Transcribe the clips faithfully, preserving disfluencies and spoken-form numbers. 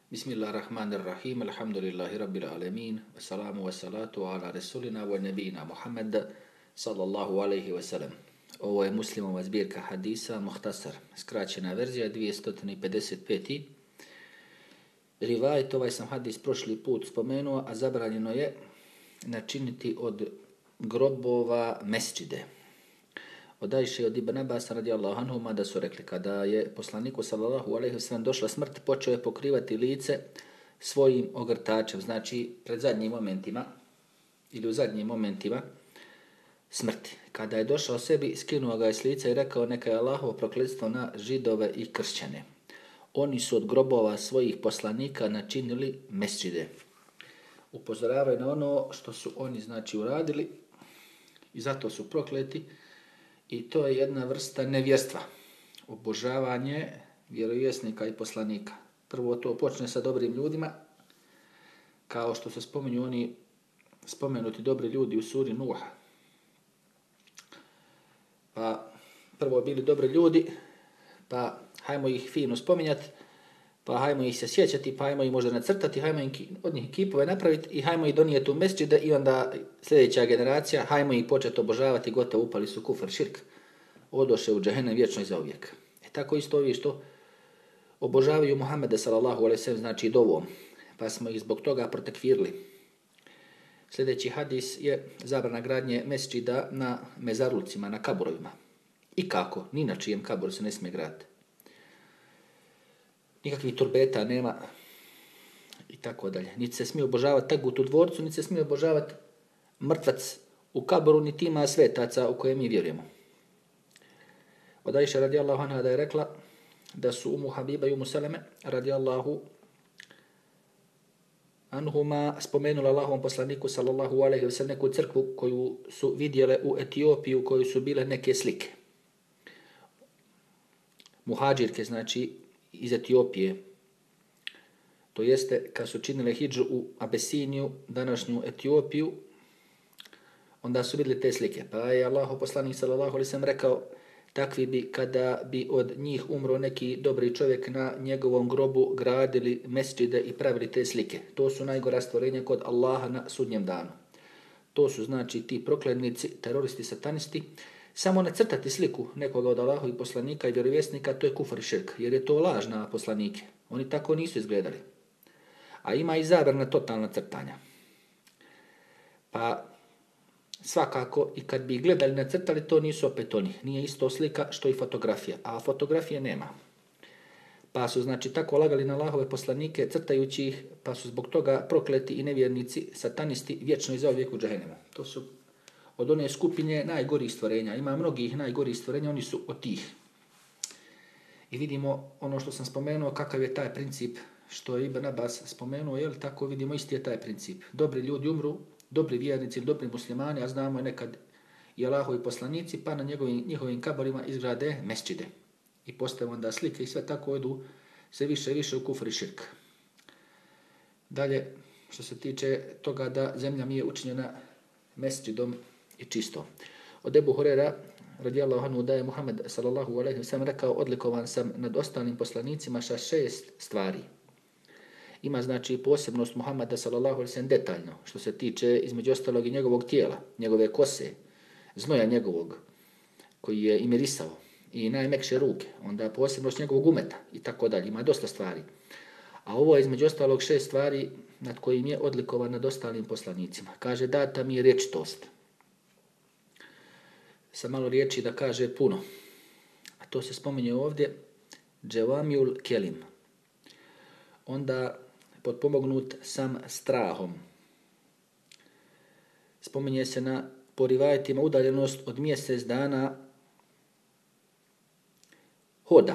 Bismillahirrahmanirrahim, alhamdulillahi rabbil alemin, wassalamu wassalatu ala rasulina wa nabina Muhammad sallallahu alaihi wasallam. Ovo je Muslimova zbirka hadisa, muhtasar, skraćena verzija, dvjesto pedeset pet. Rivajt, ovaj sam hadis prošli put spomenuo, a zabranjeno je načiniti od grobova mesdžide. Od Ajše od Ibn Abasa radijallahu anhuma da su rekli kada je poslaniku sallallahu alejhi ve sellem došla smrt, počeo je pokrivati lice svojim ogrtačem, znači pred zadnjim momentima ili u zadnjim momentima smrti. Kada je došao sebi, skinuo ga je s lica i rekao: neka je Allahovo prokletstvo na Židove i kršćane. Oni su od grobova svojih poslanika načinili mesdžide. Upozoravaju na ono što su oni znači uradili i zato su prokleti. I to je jedna vrsta nevjerstva, obožavanje vjerovjesnika i poslanika. Prvo to počne sa dobrim ljudima, kao što se spominju oni spomenuti dobri ljudi u suri Nuh. Pa prvo bili dobri ljudi, pa hajmo ih fino spominjati, pa hajmo ih se sjećati, pa hajmo ih možda nacrtati, hajmo ih od njih kipove napraviti i hajmo ih donijeti u mesdžide i onda sljedeća generacija, hajmo ih početi obožavati, gotovo upali su kufr, širk, odoše u džehennem vječno i zauvijek. E tako isto ovi što obožavaju Muhammeda sallallahu alejhi ve sellem, znači dovom, pa smo ih zbog toga protekfirili. Sljedeći hadis je zabrana gradnje mesdžida na mezarlucima, na kaburovima. I kako? Ni na čijem kaburu se ne smije graditi. Nikakvih turbeta nema i tako dalje. Niti se smije obožavati tagut u dvorcu, niti se smije obožavati mrtvac u kaboru, niti ima svetaca u koje mi vjerujemo. Od Ajše radijallahu anha da je rekla da su Umu Habiba i Umu Seleme radijallahu anhuma spomenula Allahovom poslaniku sallallahu alejhi ve sellem neku crkvu koju su vidjele u Etiopiji, u kojoj su bile neke slike. Muhađirke, znači iz Etiopije. To jeste, kad su činile hidžu u Abesiniju, današnju Etiopiju, onda su vidjeli te slike. Pa je Allahov poslanik sallallahu alejhi ve sellem rekao: takvi bi, kada bi od njih umro neki dobri čovjek, na njegovom grobu gradili mesdžide i pravili te slike. To su najgora stvorenja kod Allaha na sudnjem danu. To su znači ti proklednici, teroristi, satanisti. Samo nacrtati sliku nekoga od Allahovih poslanika i vjerovjesnika, to je kufr i širk, jer je to laž na poslanike. Oni tako nisu izgledali. A ima i zabrana totalna crtanja. Pa svakako, i kad bi gledali nacrtali, to nisu opet oni. Nije isto slika što i fotografija, a fotografije nema. Pa su znači tako lagali na Allahove poslanike crtajući ih, pa su zbog toga prokleti i nevjernici, satanisti, vječno i zauvijek u džehennemu. To su od one skupine najgorih stvorenja. Ima mnogih najgorih stvorenja, oni su od tih. I vidimo ono što sam spomenuo, kakav je taj princip što je Ibn Abbas spomenuo, jel tako vidimo isti je taj princip. Dobri ljudi umru, dobri vjernici, dobri muslimani, a znamo je nekad i Allahovi poslanici, pa na njegovim, njihovim kaborima izgrade mesdžide. I postave onda slike i sve tako idu sve više i više u kufr i širk. Dalje, što se tiče toga da zemlja mi je učinjena mesdžidom i čisto. Od Ebu Hurera radijallahu anhu da je Muhammed sallallahu alejhi ve sellem rekao: odlikovan sam nad ostalim poslanicima sa šest stvari. Ima znači posebnost Muhammeda sallallahu alejhi ve sellem detaljno, što se tiče između ostalog i njegovog tijela, njegove kose, znoja njegovog koji je i mirisao, i najmekše ruke, onda posebnost njegovog umeta i tako dalje. Ima dosta stvari. A ovo je između ostalog šest stvari nad kojim je odlikovan nad ostalim poslanicima. Kaže: data mi je rječitost. Sa malo riječi da kaže puno. A to se spominje ovdje dževamiul kelim. Onda potpomognut sam strahom. Spominje se na porivajtima udaljenost od mjesec dana hoda.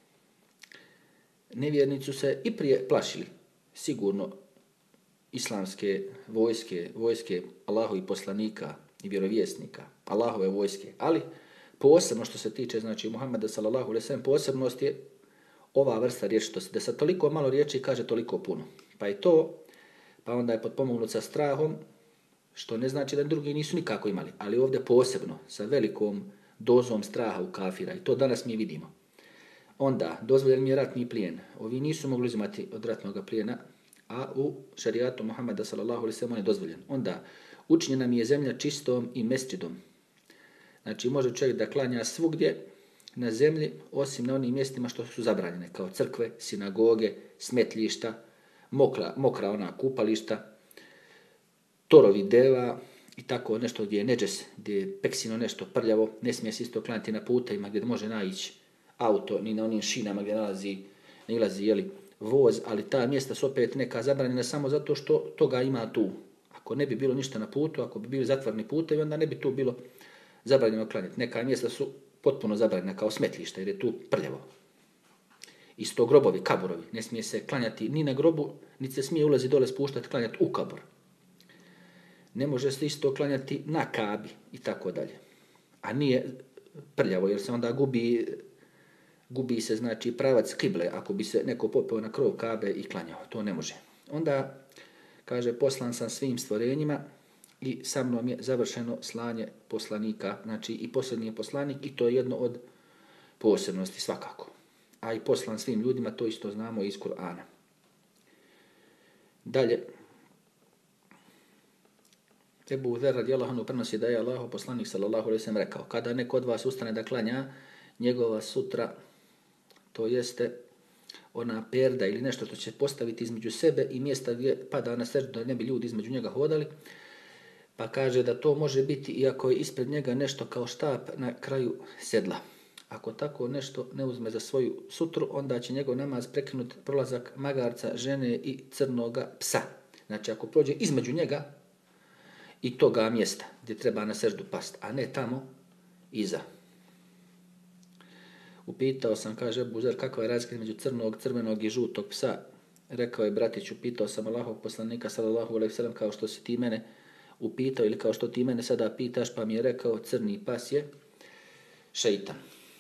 Nevjernicu se i prije plašili, sigurno, islamske vojske, vojske Allahovih poslanika i vjerovjesnika, Allahove vojske, ali posebno što se tiče znači Muhammeda sallallahu alejhi ve sellem, posebnost je ova vrsta rječitosti, da sa toliko malo riječi kaže toliko puno. Pa i to, pa onda je potpomognut sa strahom, što ne znači da drugi nisu nikako imali, ali ovdje posebno, sa velikom dozom straha u kafira. I to danas mi vidimo. Onda, dozvoljen mi je ratni plijen. Ovi nisu mogli uzimati od ratnog plijena, a u šarijatu Muhammeda sallallahu alejhi ve sellem on je dozvoljen. Onda, učinjena mi je zemlja čistom i mesdžidom. Znači, može čovjek da klanja svugdje na zemlji, osim na onim mjestima što su zabranjene, kao crkve, sinagoge, smetlišta, mokra, mokra ona kupališta, torovi deva i tako nešto gdje je neđes, gdje je peksino nešto prljavo, ne smije se isto klanjati na putevima gdje može naići auto, ni na onim šinama gdje nalazi, nalazi jeli, voz, ali ta mjesta su opet neka zabranjena samo zato što toga ima tu. Ako ne bi bilo ništa na putu, ako bi bili zatvoreni putevi, onda ne bi tu bilo zabranjeno klanjati. Neka mjesta su potpuno zabranjena kao smetlišta jer je tu prljavo. Isto grobovi, kaburovi. Ne smije se klanjati ni na grobu, niti se smije ulazi dole spuštati klanjati u kabur. Ne može se isto klanjati na kabi i tako dalje. A nije prljavo jer se onda gubi, gubi se znači pravac kible ako bi se neko popeo na krov kabe i klanjao. To ne može. Onda kaže poslan sam svim stvorenjima i sa mnom je završeno slanje poslanika, znači i posljednji je poslanik i to je jedno od posebnosti svakako. A i poslan svim ljudima, to isto znamo iz Kur'ana. Dalje, Ebu Zer radijallahu anhu prenosi da je Allahov poslanik sallallahu alejhi ve sellem rekao: kada neko od vas ustane da klanja, njegova sutra, to jeste ona perda ili nešto što će postaviti između sebe i mjesta gdje pada na seždu da ne bi ljudi između njega hodali, pa kaže da to može biti iako je ispred njega nešto kao štap na kraju sedla. Ako tako nešto ne uzme za svoju sutru, onda će njegov namaz prekinuti prolazak magarca, žene i crnoga psa. Znači ako prođe između njega i toga mjesta gdje treba na seždu past, a ne tamo iza. Upitao sam, kaže Ebu Zer, kakva je razlika između crnog, crvenog i žutog psa. Rekao je bratić, upitao sam Allahov poslanika sallallahu alejhi ve sellem kao što si ti mene upitao ili kao što ti mene sada pitaš, pa mi je rekao crni pas je šeitan.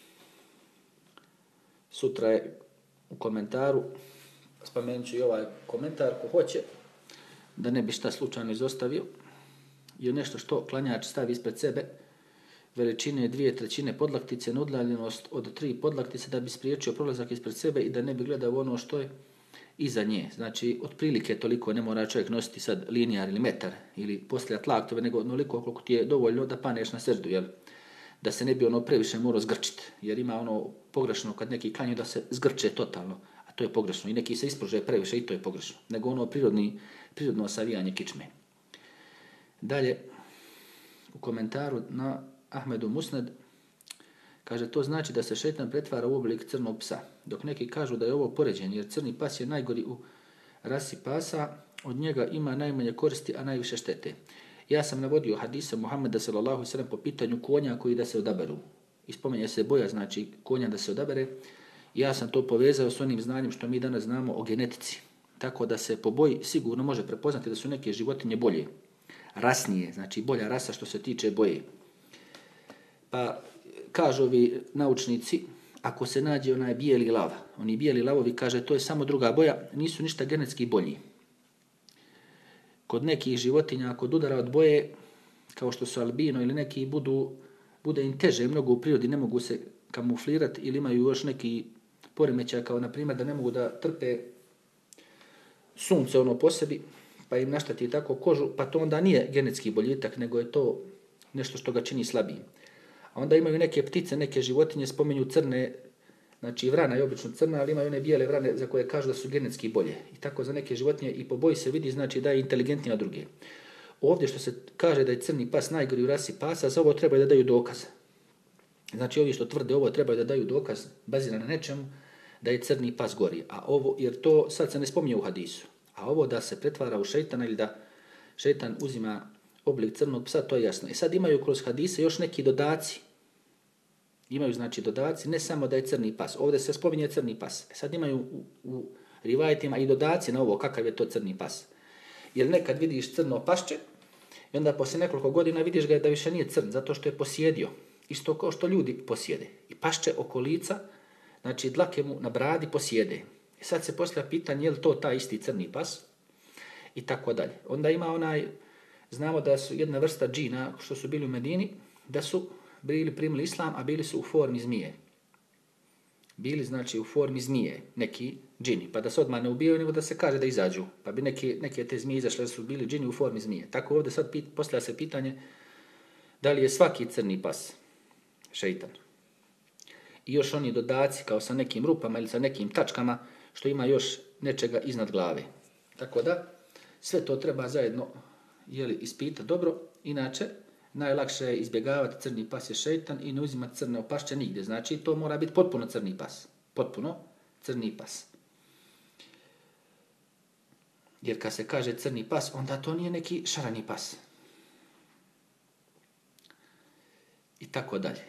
Sutra je u komentaru, spomenut ću i ovaj komentar ko hoće, da ne bi šta slučajno izostavio, je nešto što klanjač stavi ispred sebe, veličine dvije trećine podlaktice na udaljenost od tri podlaktice da bi spriječio prolazak ispred sebe i da ne bi gledao ono što je iza nje. Znači, otprilike toliko ne mora čovjek nositi sad linijar ili metar ili postavljati laktove, nego onoliko koliko ti je dovoljno da paneš na seždu, jel? Da se ne bi ono previše morao zgrčiti, jer ima ono pogrešno kad neki klanju da se zgrče totalno, a to je pogrešno. I neki se ispruže previše i to je pogrešno. Nego ono prirodni, prirodno savijanje kičme. Dalje, u komentaru na Ahmedu Musned, kaže, to znači da se šejtan pretvara u oblik crnog psa, dok neki kažu da je ovo poređenje, jer crni pas je najgori u rasi pasa, od njega ima najmanje koristi, a najviše štete. Ja sam navodio hadise Muhammeda sallallahu alejhi ve sellem po pitanju konja koji da se odaberu. I spominje se boja, znači konja da se odabere. Ja sam to povezao s onim znanjem što mi danas znamo o genetici. Tako da se po boji sigurno može prepoznati da su neke životinje bolje, rasnije, znači bolja rasa što se tiče boje. Pa kažu ovi naučnici, ako se nađe onaj bijeli lav, oni bijeli lavovi, kaže, to je samo druga boja, nisu ništa genetski bolji. Kod nekih životinja, kod udara od boje, kao što su albino ili neki, budu, bude im teže mnogo u prirodi, ne mogu se kamuflirati ili imaju još neki poremećaj, kao na primjer da ne mogu da trpe sunce ono po sebi, pa im naštati tako kožu, pa to onda nije genetski boljitak, nego je to nešto što ga čini slabijim. A onda imaju neke ptice, neke životinje, spominju crne, znači vrana je obično crna, ali imaju one bijele vrane za koje kažu da su genetski bolje. I tako za neke životinje i po boji se vidi, znači da je inteligentnija od druge. Ovdje što se kaže da je crni pas najgori u rasi pasa, za ovo trebaju da daju dokaz. Znači ovi što tvrde ovo trebaju da daju dokaz baziran na nečemu da je crni pas gori. A ovo, jer to sad se ne spominje u hadisu. A ovo da se pretvara u šejtana ili da šejtan uzima oblik crnog psa, to je jasno. I sad imaju kroz hadise još neki dodaci. Imaju znači dodaci, ne samo da je crni pas. Ovdje se spominje crni pas. Sad imaju u, u rivajetima i dodaci na ovo kakav je to crni pas. Jer nekad vidiš crno pašče i onda poslije nekoliko godina vidiš ga da više nije crn, zato što je posjedio. Isto kao što ljudi posjede. I pašče oko lica, znači dlake mu na bradi posjede. I sad se postavlja pitanje je li to taj isti crni pas i tako dalje. Onda ima onaj, znamo da su jedna vrsta džina što su bili u Medini, da su bili primili islam, a bili su u formi zmije. bili znači u formi zmije, neki džini, pa da se odmah ne ubijaju, nego da se kaže da izađu, pa bi neke, neke te zmije izašle da su bili džini u formi zmije. Tako ovdje sad pit, postavlja se pitanje da li je svaki crni pas šeitan. I još oni dodaci kao sa nekim rupama ili sa nekim tačkama što ima još nečega iznad glave. Tako da sve to treba zajedno jeli, ispitati dobro, inače najlakše je izbjegavati crni pas je šeitan i ne uzimati crne opašće nigdje. Znači to mora biti potpuno crni pas. Potpuno crni pas. Jer kad se kaže crni pas, onda to nije neki šarani pas. I tako dalje.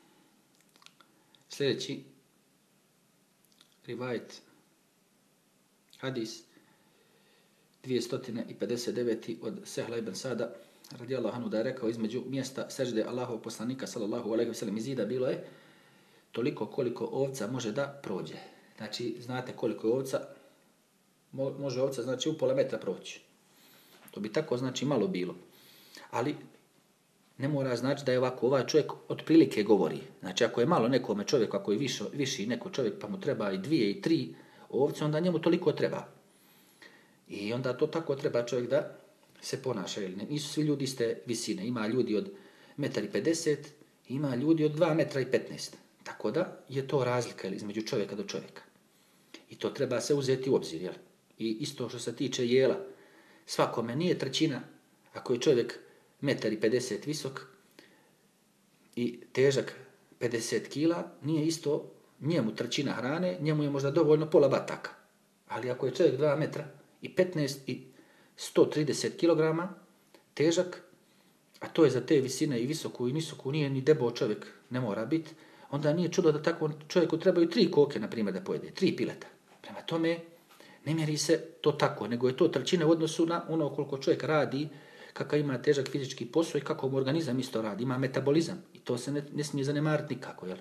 Sljedeći rivajet, hadis dvjesto pedeset devet od Sehla ibn Sada radijallahu anhu da je rekao između mjesta sežde Allahovog poslanika sallallahu alejhi ve sellem i zida bilo je toliko koliko ovca može da prođe. Znači, znate koliko je ovca, može ovca znači u pola metra proći. To bi tako znači malo bilo. Ali ne mora znači da je ovako ovaj čovjek otprilike govori. Znači, ako je malo nekome čovjeku, ako je viši, viši neko čovjek pa mu treba i dvije i tri ovce, onda njemu toliko treba. I onda to tako treba čovjek da se ponaša. Nisu svi ljudi iste visine. Ima ljudi od metar i pedeset, ima ljudi od dva metra i petnaest. Tako da je to razlika između čovjeka do čovjeka. I to treba se uzeti u obzir. Jel? I isto što se tiče jela. Svakome nije trećina, ako je čovjek metar i pedeset visok i težak pedeset kila, nije isto njemu trećina hrane, njemu je možda dovoljno pola bataka. Ali ako je čovjek dva metra i petnaest i sto trideset kilograma težak, a to je za te visine i visoku i nisoku, nije ni debeo čovjek, ne mora biti, onda nije čudo da takvom čovjeku trebaju tri koke, na primjer, da pojede, tri pileta. Prema tome, ne mjeri se to tako, nego je to trećina u odnosu na ono koliko čovjek radi, kakav ima težak fizički posao i kako mu organizam isto radi, ima metabolizam. I to se ne, ne smije zanemariti nikako, jel?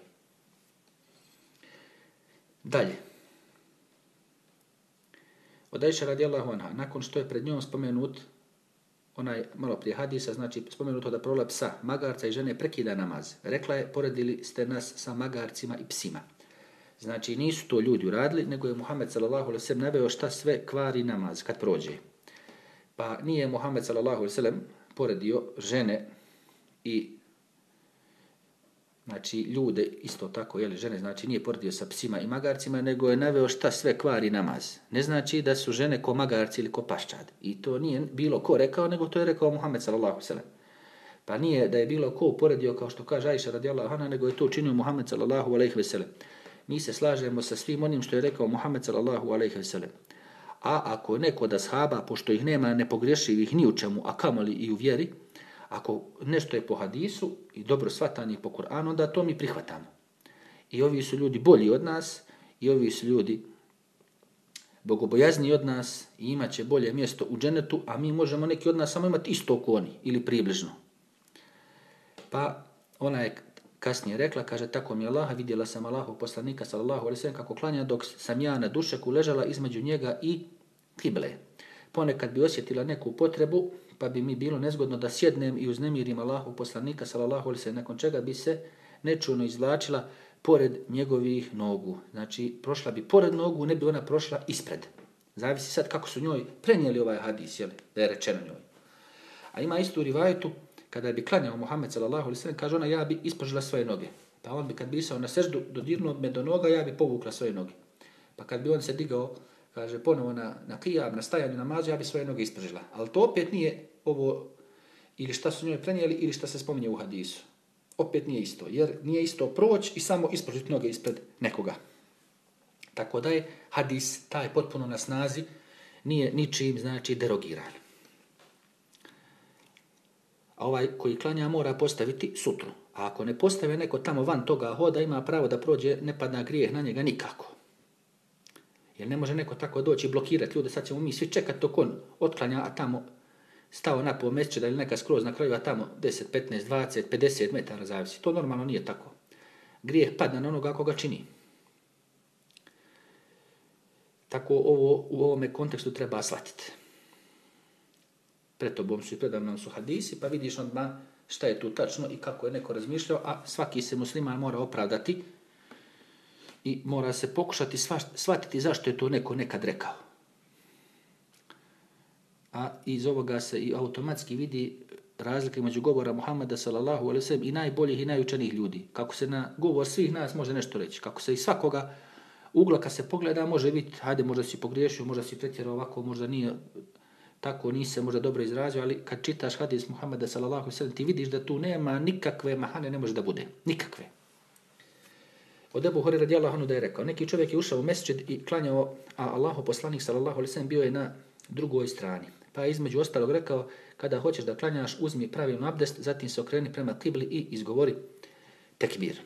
Dalje. Od Ajše radijallahu anha, nakon što je pred njom spomenut onaj malo prije hadisa, znači spomenuto da prolap psa, magarca i žene prekida namaz. Rekla je, poredili ste nas sa magarcima i psima. Znači nisu to ljudi uradili, nego je Muhammed sallallahu alejhi ve sellem naveo šta sve kvari namaz kad prođe. Pa nije Muhammed sallallahu alejhi ve sellem poredio žene i znači ljude isto tako, jeli žene, znači nije poredio sa psima i magarcima, nego je naveo šta sve kvari namaz. Ne znači da su žene ko magarci ili ko paščad. I to nije bilo ko rekao, nego to je rekao Muhammed sallallahu alejhi ve sellem. Pa nije da je bilo ko poredio kao što kaže Ajša radijallahu anha, nego je to učinio Muhammed sallallahu alejhi ve sellem. Mi se slažemo sa svim onim što je rekao Muhammed sallallahu alejhi ve sellem. A ako neko od ashaba, pošto ih nema nepogrešivih ni u čemu, a kamoli i u vjeri, ako nešto je po hadisu i dobro shvatanje po Kur'anu, onda to mi prihvatamo. I ovi su ljudi bolji od nas, i ovi su ljudi bogobojazniji od nas i imat će bolje mjesto u dženetu, a mi možemo neki od nas samo imati isto ko oni, ili približno. Pa ona je kasnije rekla, kaže, tako mi Allaha, vidjela sam Allahov poslanika sallallahu alejhi ve sellem kako klanja dok sam ja na dušeku ležala između njega i kible. Ponekad bi osjetila neku potrebu, pa bi mi bilo nezgodno da sjednem i uznemirim Allahov poslanika sallallahu alejhi ve sellem, nakon čega bi se nečujno izvlačila pored njegovih nogu. Znači, prošla bi pored nogu, ne bi ona prošla ispred. Zavisi sad kako su njoj prenijeli ovaj hadis, jel, da je rečeno njoj. A ima istu rivajetu, kada bi klanjao Muhammed sallallahu alejhi ve sellem, kaže ona, ja bi ispružila svoje noge. Pa on bi kad bi išao na seždu, dodirnuo me do noga, ja bi povukla svoje noge. Pa kad bi on se digao, kaže, ponovo na, na qiyam, na stajanju namazu, ja bi svoje noge ispružila. Ali to opet nije ovo, ili šta su njoj prenijeli, ili šta se spominje u hadisu. Opet nije isto, jer nije isto proći i samo ispružiti noge ispred nekoga. Tako da je hadis, taj potpuno na snazi, nije ničim, znači, derogiran. A ovaj koji klanja mora postaviti sutru. A ako ne postave neko tamo van toga hoda, ima pravo da prođe, ne padna grijeh na njega nikako. Jer ne može neko tako doći i blokirati ljude, sad ćemo mi svi čekati dok on otklanja, a tamo stao na pol mesečeda ili neka skroz na kraju, a tamo deset, petnaest, dvadeset, pedeset metara zavisi. To normalno nije tako. Grijeh padne na onoga koga čini. Tako ovo u ovome kontekstu treba shvatiti. Pred tobom su i predavnom su hadisi, pa vidiš odmah šta je tu tačno i kako je neko razmišljao, a svaki se musliman mora opravdati i mora se pokušati shvatiti zašto je to neko nekad rekao. A iz ovoga se i automatski vidi razlike među govora Muhammeda sallallahu alejhi ve sellem i najboljih i najučenijih ljudi. Kako se na govor svih nas može nešto reći. Kako se iz svakoga ugla kad se pogleda može vidjeti, hajde možda si pogriješio, možda si pretjerao ovako, možda nije tako, nisi se možda dobro izrazio, ali kad čitaš hadis Muhammeda sallallahu alejhi ve sellem ti vidiš da tu nema nikakve mahane, ne može da bude. Nikakve. Od Ebu Hurajre radijallahu anhu da je rekao, neki čovjek je ušao u mesdžid i klanjao, a Allahov poslanik sallallahu alejhi ve sellem bio je na drugoj strani. Pa je između ostalog rekao, kada hoćeš da klanjaš, uzmi pravilno abdest, zatim se okreni prema kibli i izgovori tekbir.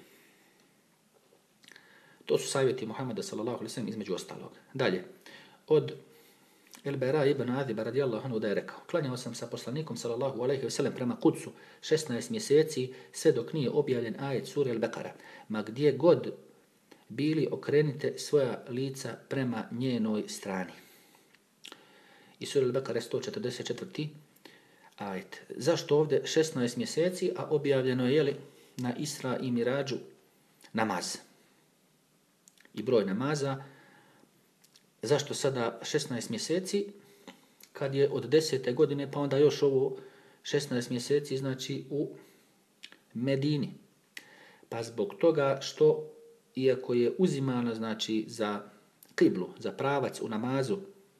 To su savjeti Muhammeda sallallahu alejhi ve sellem između ostalog. Dalje, od El-Bara ibn Aziba radijallahu anhu da je rekao, klanjao sam sa poslanikom sallallahu alejhi ve sellem prema Kudsu šesnaest mjeseci, sve dok nije objavljen ajet sure El-Bekara. Ma gdje god bili, okrenite svoja lica prema njenoj strani. I sura Al-Bekara sto četrdeset četvrti ajet. Zašto ovdje šesnaest mjeseci, a objavljeno je jeli, na Isra i Mirađu namaz? I broj namaza. Zašto sada šesnaest mjeseci, kad je od desete godine, pa onda još ovo šesnaest mjeseci, znači u Medini? Pa zbog toga što, iako je uzimano znači za kiblu, za pravac u namazu,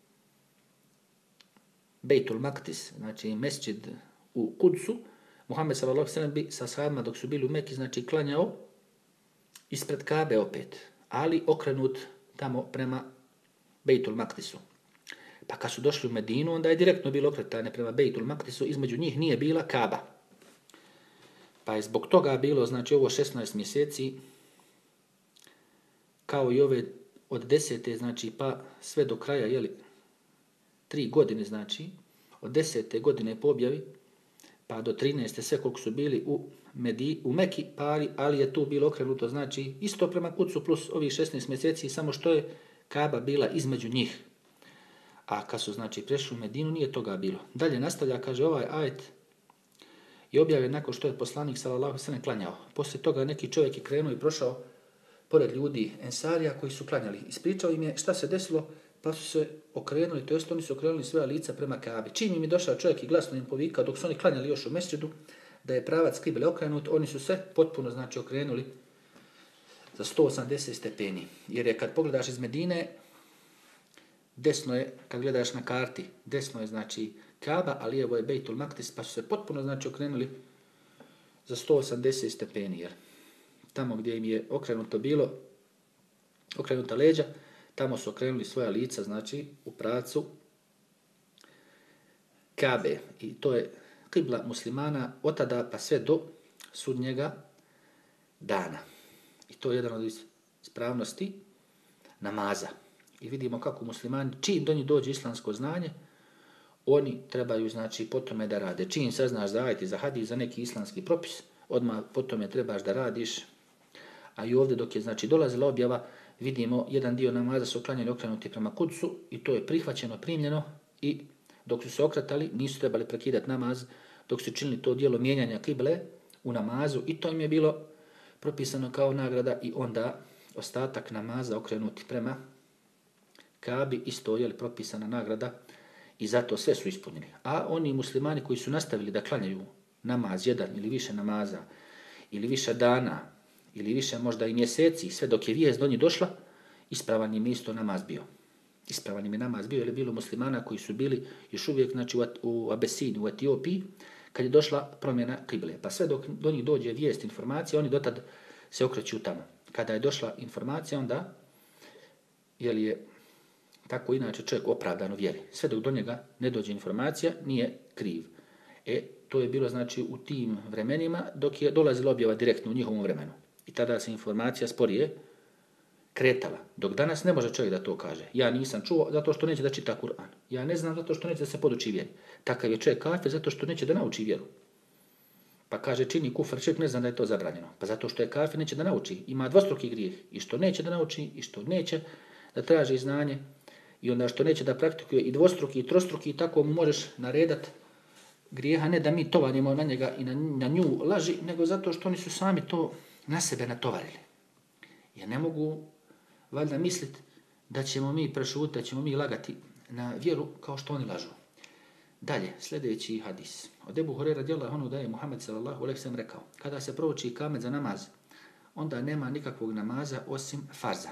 Bejtul Maktis, znači mesdžid u Kudsu, Muhammed sallallahu alejhi ve sellem bi sa sahabima dok su bili u Meki, znači klanjao ispred Kabe opet, ali okrenut tamo prema Bejtul Maktisu. Pa kad su došli u Medinu, onda je direktno bilo okretanje prema Bejtul Maktisu, između njih nije bila Kaba. Pa je zbog toga bilo, znači ovo šesnaest mjeseci, kao i ove od desete, znači pa sve do kraja, jeli, tri godine, znači, od desete godine po objavi, pa do trinaeste, sve koliko su bili u, Medi, u Meki, pa, ali je tu bilo okrenuto, znači, isto prema Kudsu plus ovih šesnaest mjeseci, samo što je Kaba bila između njih. A kad su, znači, prešli u Medinu, nije toga bilo. Dalje nastavlja, kaže, ovaj ajet je objavljen nakon što je poslanik sallallahu alejhi ve sellem klanjao. Poslije toga neki čovjek je krenuo i prošao pored ljudi Ensarija koji su klanjali. Ispričao im je šta se desilo, pa su se okrenuli, to jest oni su okrenuli svoja lica prema Kabi. Čim im je došao čovjek i glasno im povikao, dok su oni klanjali još u mesdžidu, da je pravac kible okrenut, oni su se potpuno, znači, okrenuli za sto osamdeset stepeni. Jer je kad pogledaš iz Medine, desno je, kad gledaš na karti, desno je, znači, Kaba, a lijevo je Bejtul Maktis, pa su se potpuno, znači, okrenuli za sto osamdeset stepeni. Jer tamo gdje im je okrenuto bilo, okrenuta leđa, tamo su okrenuli svoja lica, znači, u pravcu Kabe. I to je kibla muslimana od tada pa sve do sudnjega dana. I to je jedan od ispravnosti namaza. I vidimo kako muslimani, čim do njih dođe islamsko znanje, oni trebaju, znači, po tome da rade. Čim saznaš za ajet i za hadis, za neki islamski propis, odmah po tome trebaš da radiš. A i ovdje dok je, znači, dolazila objava, vidimo jedan dio namaza su klanjali okrenuti prema Kudsu i to je prihvaćeno, primljeno, i dok su se okretali nisu trebali prekidati namaz, dok su činili to dijelo mijenjanja kible u namazu i to im je bilo propisano kao nagrada i onda ostatak namaza okrenuti prema Kabi isto je propisana nagrada i zato sve su ispunjeni. A oni muslimani koji su nastavili da klanjaju namaz jedan ili više namaza ili više dana ili više možda i mjeseci, sve dok je vijest do njih došla, ispravan im isto namaz bio. Ispravan im je namaz bio, jer je bilo muslimana koji su bili još uvijek, znači, u Abesini, u Etiopiji, kad je došla promjena kible. Pa sve dok do njih dođe vijest, informacija, oni dotad se okreću tamo. Kada je došla informacija, onda, jer je tako inače čovjek opravdan u vjeri. Sve dok do njega ne dođe informacija, nije kriv. E, to je bilo, znači, u tim vremenima, dok je dolazila objava direktno u njihovom vremenu. I tada se informacija sporije kretala. Dok danas ne može čovjek da to kaže. Ja nisam čuo zato što neće da čita Kur'an. Ja ne znam zato što neće da se poduči vjeri. Takav je čovjek kafir zato što neće da nauči vjeru. Pa kaže čini kufr, čovjek ne zna da je to zabranjeno. Pa zato što je kafir neće da nauči. Ima dvostruki grijeh. I što neće da nauči i što neće da traži znanje. I onda što neće da praktikuje i dvostruki i trostruki i tako mu možeš naredat grijeha, ne da mi tovarimo na njega i na, na nju laži, nego zato što oni su sami to na sebe natovarili. Jer ne mogu valjda misliti da ćemo mi prešutiti, da ćemo mi lagati na vjeru kao što oni lažu. Dalje, sljedeći hadis. Od Ebu Hurajre radijallahu anhu da je Muhammed sallallahu alejhi ve sellem rekao: kada se prouči ikamet za namaz, onda nema nikakvog namaza osim farza.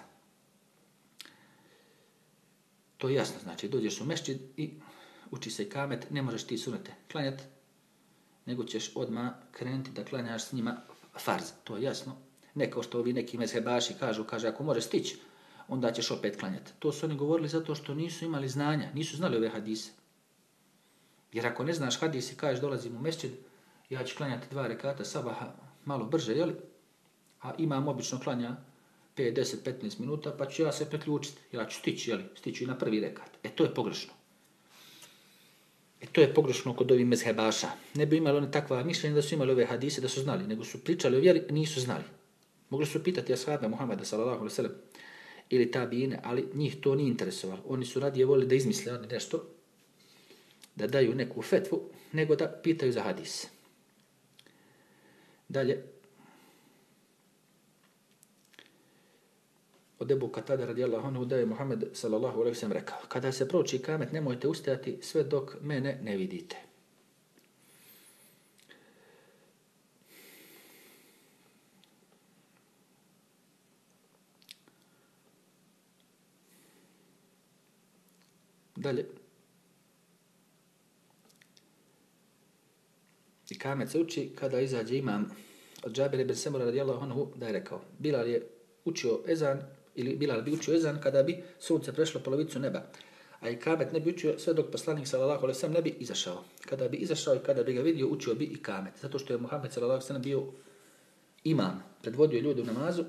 To je jasno, znači dođeš u mešćid i uči se ikamet, ne možeš ti sunete klanjati, nego ćeš odmah krenuti da klanjaš s njima farz. To je jasno. Ne kao što ovi neki mezhebaši kažu, kaže ako možeš stići, onda ćeš opet klanjati. To su oni govorili zato što nisu imali znanja, nisu znali ove hadise. Jer ako ne znaš hadis i kažeš dolazim u mešćid, ja ću klanjati dva rekata sabaha malo brže, jeli? A imam obično klanja pet, deset, petnaest minuta, pa ću ja se priključiti. Ja ću stići, jeli? Stiću i na prvi rekat. E to je pogrešno. E to je pogrešno kod ovih mezhebaša. Ne bi imali oni takva mišljenja da su imali ove hadise, da su znali, nego su pričali o vjeri, nisu znali. Mogli su pitati ashabe Muhameda sallallahu alejhi ve sellem ili tabine, ali njih to nije interesovalo. Oni su radije volili da izmisle oni nešto, da daju neku fetvu, nego da pitaju za hadis. Dalje, od Ebu Katada radijallahu anhu da je Muhammed sallallahu alejhi ve sellem rekao: kada se prouči ikamet, nemojte ustajati sve dok mene ne vidite. Dalje, ikamet se uči kada izađe imam. Od Džabira ibn Semura radijallahu anhu da je rekao: Bilal je učio ezan, ili Bilal bi učio ezan kada bi sunce prešlo polovicu neba, a ikamet ne bi učio sve dok poslanik sallallahu alejhi ve sellem ne bi izašao. Kada bi izašao i kada bi ga vidio, učio bi ikamet, zato što je Muhammed sallallahu alejhi ve sellem bio imam, predvodio ljude u namazu,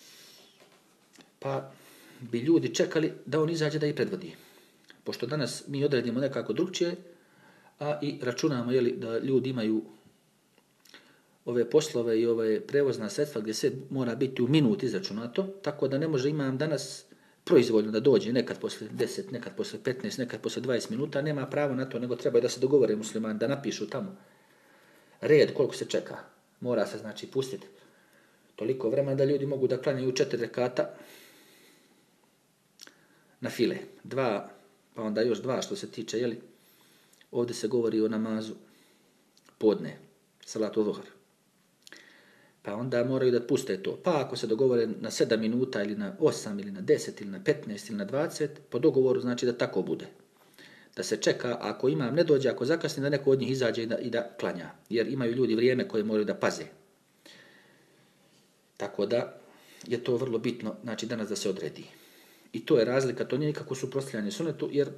pa bi ljudi čekali da on izađe da ih predvodi. Pošto danas mi odredimo nekako drugčije, a i računamo jeli, da ljudi imaju ove poslove i ove prevozna sredstva gdje se mora biti u minut izračunato, tako da ne može imam danas proizvoljno da dođe nekad posle deset, nekad posle petnaest, nekad posle dvadeset minuta, nema pravo na to, nego treba da se dogovore muslimani, da napišu tamo red koliko se čeka. Mora se znači pustiti toliko vremena da ljudi mogu da klanjaju četiri rekata na file. Dva, pa onda još dva što se tiče, jeli, ovdje se govori o namazu podne, salatu zuhr. Pa onda moraju da puste to. Pa ako se dogovore na sedam minuta ili na osam ili na deset ili na petnaest ili na dvadeset, po dogovoru znači da tako bude. Da se čeka, ako imam ne dođe, ako zakasni, da neko od njih izađe i da, i da klanja. Jer imaju ljudi vrijeme koje moraju da paze. Tako da je to vrlo bitno, znači danas da se odredi. I to je razlika, to nije nikako suprotstavljanje sunnetu, jer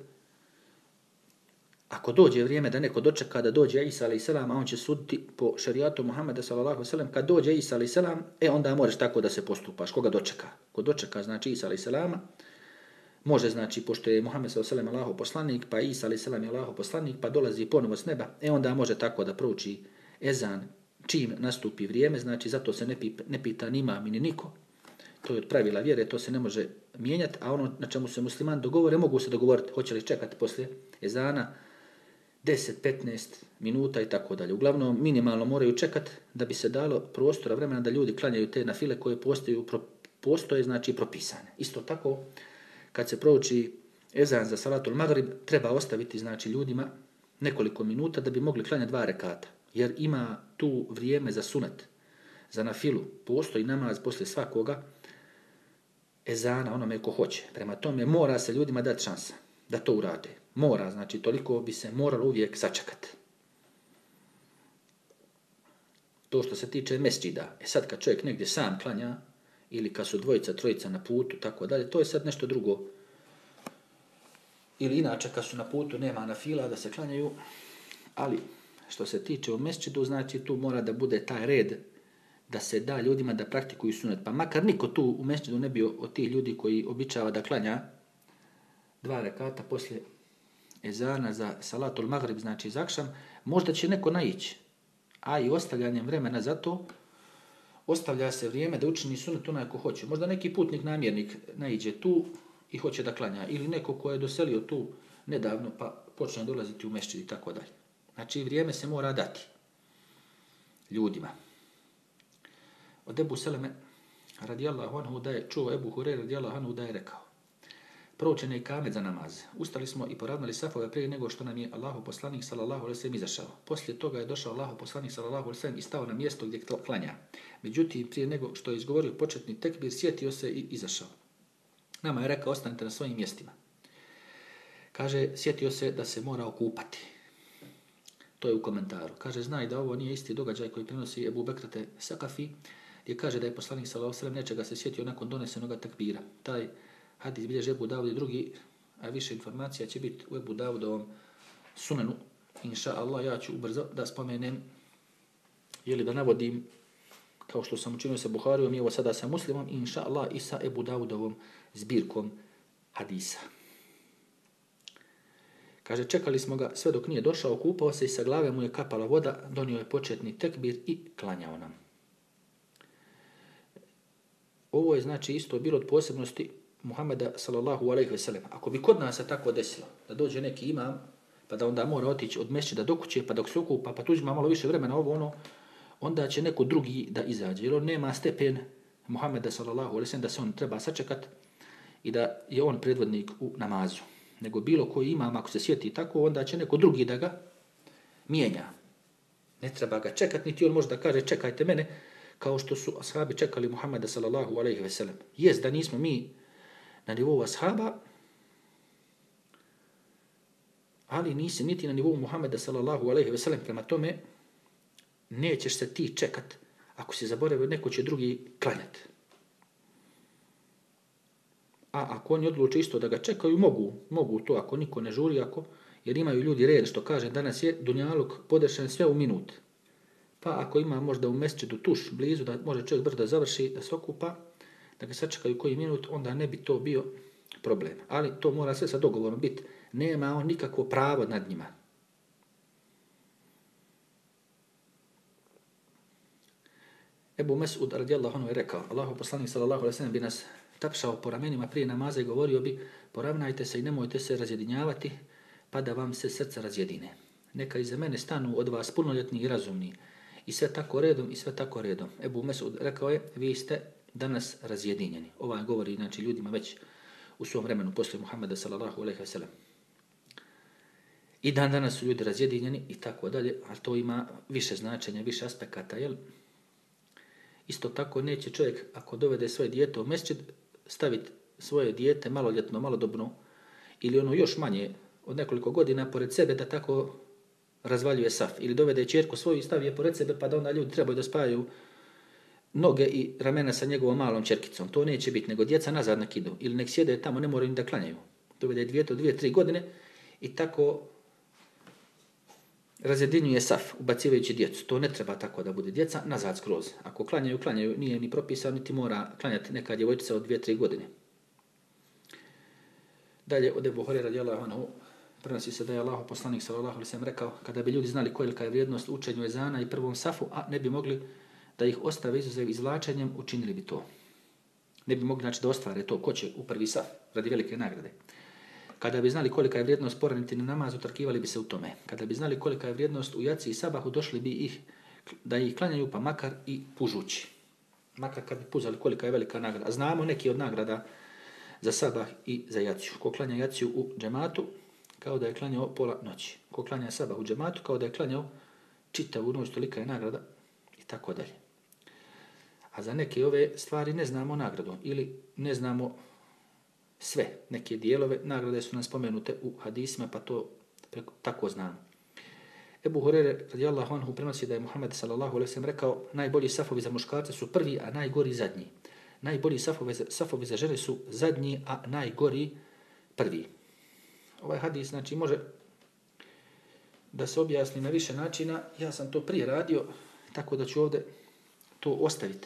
ako dođe vrijeme da neko dočeka da dođe Isa alejhi selam, a on će suditi po šerijatu Muhameda sallallahu alejhi ve sellem, kad dođe Isa alejhi selam, e onda možeš tako da se postupaš. Koga dočeka? Ko dočeka znači Isa alejhi selama, može znači pošto je Muhammed sallallahu alejhi ve sellem Allahov poslanik, pa Isa alejhi selam je Allahov poslanik, pa dolazi ponovo s neba, e onda može tako da prouči ezan čim nastupi vrijeme, znači zato se ne, pip, ne pita ni imam ni niko. To je od pravila vjere, to se ne može mijenjati, a ono na čemu se muslimani dogovore, mogu se dogovoriti hoće li čekati poslije ezana deset, petnaest minuta i tako dalje. Uglavnom, minimalno moraju čekati da bi se dalo prostora vremena da ljudi klanjaju te nafile koje postaju, postoje, znači propisane. Isto tako, kad se prouči ezan za salatul maghrib, treba ostaviti znači ljudima nekoliko minuta da bi mogli klanjati dva rekata. Jer ima tu vrijeme za sunet, za nafilu. Postoji namaz posle svakoga ezana onome ko hoće. Prema tome mora se ljudima dati šansa da to urade. Mora, znači toliko bi se moralo uvijek sačekati. To što se tiče mesdžida. E sad kad čovjek negdje sam klanja, ili kad su dvojica, trojica na putu, tako dalje, to je sad nešto drugo. Ili inače kad su na putu nema nafila da se klanjaju, ali što se tiče u mesdžidu, znači tu mora da bude taj red da se da ljudima da praktikuju sunet. Pa makar niko tu u mesdžidu ne bio od tih ljudi koji običava da klanja dva rekata poslije ezana za salatul maghrib, znači za akšam, možda će neko naići. A i ostavljanjem vremena za to, ostavlja se vrijeme da učini sunet onaj ko hoće. Možda neki putnik, namjernik naiđe tu i hoće da klanja. Ili neko ko je doselio tu nedavno pa počne dolaziti u mešćid i tako dalje. Znači vrijeme se mora dati ljudima. Od Ebu Seleme radijallahu anhu da je čuo Ebu Hureyre radijallahu anhu da je rekao: proučen je ikamet za namaz. Ustali smo i poravnali safove prije nego što nam je Allahu poslanik sallallahu alejhi ve sellem izašao. Poslije toga je došao Allahu poslanik sallallahu alejhi ve sellem i stao na mjesto gdje klanja. Međutim, prije nego što je izgovorio početni tekbir, sjetio se i izašao. Nama je rekao: ostanite na svojim mjestima. Kaže, sjetio se da se mora okupati. To je u komentaru. Kaže, znaj da ovo nije isti događaj koji prenosi Ebu Bekrate Sakafi, gdje kaže da je poslanik sallallahu alejhi ve sellem nečega se sjetio nakon donesenoga tekbira. Taj hadis bilježi Ebu Davud i drugi, a više informacija će biti u Ebu Davudovom sunanu. Inša Allah, ja ću ubrzo da spomenem, ili da navodim, kao što sam učinio sa Buharijom i ovo sada sa Muslimom, inša Allah i sa Ebu Davudovom zbirkom hadisa. Kaže, čekali smo ga sve dok nije došao, okupao se i sa glave mu je kapala voda, donio je početni tekbir i klanjao nam. Ovo je znači isto bilo od posebnosti Muhameda sallallahu alejhi ve sellem. Ako bi kod nas se tako desilo, da dođe neki imam, pa da onda mora otići od mesdžida do kuće, pa dok se okupa, pa tu uzima malo više vremena ovo ono, onda će neko drugi da izađe. Jer on nema stepen Muhameda sallallahu alejhi ve sellem da se on treba sačekat i da je on predvodnik u namazu. Nego bilo koji imam, ako se sjeti tako, onda će neko drugi da ga mijenja. Ne treba ga čekat, niti on može da kaže čekajte mene, kao što su ashabi čekali Muhameda sallallahu alejhi ve sellem. Jest da nismo mi na nivou ashaba, ali nisi niti na nivou Muhameda sallallahu alejhi ve sellem. Prema tome, nećeš se ti čekat. Ako si zaboravio, neko će drugi klanjati. A ako oni odluče isto da ga čekaju, mogu, mogu to ako niko ne žuri, ako, jer imaju ljudi red, što kaže, danas je dunjaluk podešen sve u minut. Pa ako ima možda u mesdžidu tuš blizu, da može čovjek brzo da završi, da se okupa, da ga sačekaju koji minut, onda ne bi to bio problem. Ali to mora sve sa dogovorom biti. Nema on nikakvo pravo nad njima. Ebu Mes'ud radijallahu anhu je rekao: Allahu poslanik sallallahu alejhi ve sellem bi nas tapšao po ramenima prije namaza i govorio bi: poravnajte se i nemojte se razjedinjavati, pa da vam se srca razjedine. Neka iza mene stanu od vas punoljetni i razumni. I sve tako redom, i sve tako redom. Ebu Mes'ud rekao je: vi ste danas razjedinjeni. Ovaj govori znači ljudima već u svom vremenu poslije Muhameda sallallahu alejhi ve sellem. I dan danas su ljudi razjedinjeni i tako dalje, a to ima više značenja, više aspekata, jel? Isto tako neće čovjek, ako dovede svoje dijete u mesdžid, staviti svoje dijete maloljetno, malodobno, ili ono još manje od nekoliko godina pored sebe da tako razvaljuje saf. Ili dovede ćerku svoju i stavi je pored sebe, pa da onda ljudi trebaju da spajaju noge i ramena sa njegovom malom ćerkicom. To neće biti, nego djeca nazad nek idu. Ili nek sjede tamo, ne moraju ni da klanjaju. Dovede dijete od dvije, tri godine i tako razjedinjuje saf, ubacivajući djecu. To ne treba tako da bude. Djeca nazad skroz. Ako klanjaju, klanjaju, nije ni propisano, niti mora klanjati neka djevojčica od dvije, tri godine. Dalje, od Ebu Hureyre radijallahu anhu prenosi se da je Allahu poslanik sallallahu alejhi ve sellem rekao: kada bi ljudi znali kolika je vrijednost učenju ezana i prvom safu, a ne bi mogli da ih ostave izuzev izvlačenjem, učinili bi to. Ne bi mogli znači da ostvare to ko će u prvi saf radi velike nagrade. Kada bi znali kolika je vrijednost poraniti na namazu, trkivali bi se u tome. Kada bi znali kolika je vrijednost u jaci i sabahu, došli bi ih da ih klanjaju, pa makar i pužući. Makar kad bi puzali kolika je velika nagrada. A znamo neki od nagrada za sabah i za jaciju. Ko klanja jaciju u džematu, kao da je klanjao pola noći. Ko klanja sabah u džematu, kao da je klanjao čitavu noć, tolika je nagrada i tako dalje. A za neke ove stvari ne znamo nagradu ili ne znamo sve, neke dijelove, nagrade su nam spomenute u hadisima, pa to preko, tako znamo. Ebu Hureyre radijallahu anhu prenosi da je Muhammed sallallahu alejhi ve sellem rekao: najbolji safovi za muškarce su prvi, a najgori zadnji. Najbolji safovi, safovi za žene su zadnji, a najgori prvi. Ovaj hadis znači može da se objasni na više načina. Ja sam to prije radio, tako da ću ovdje to ostaviti.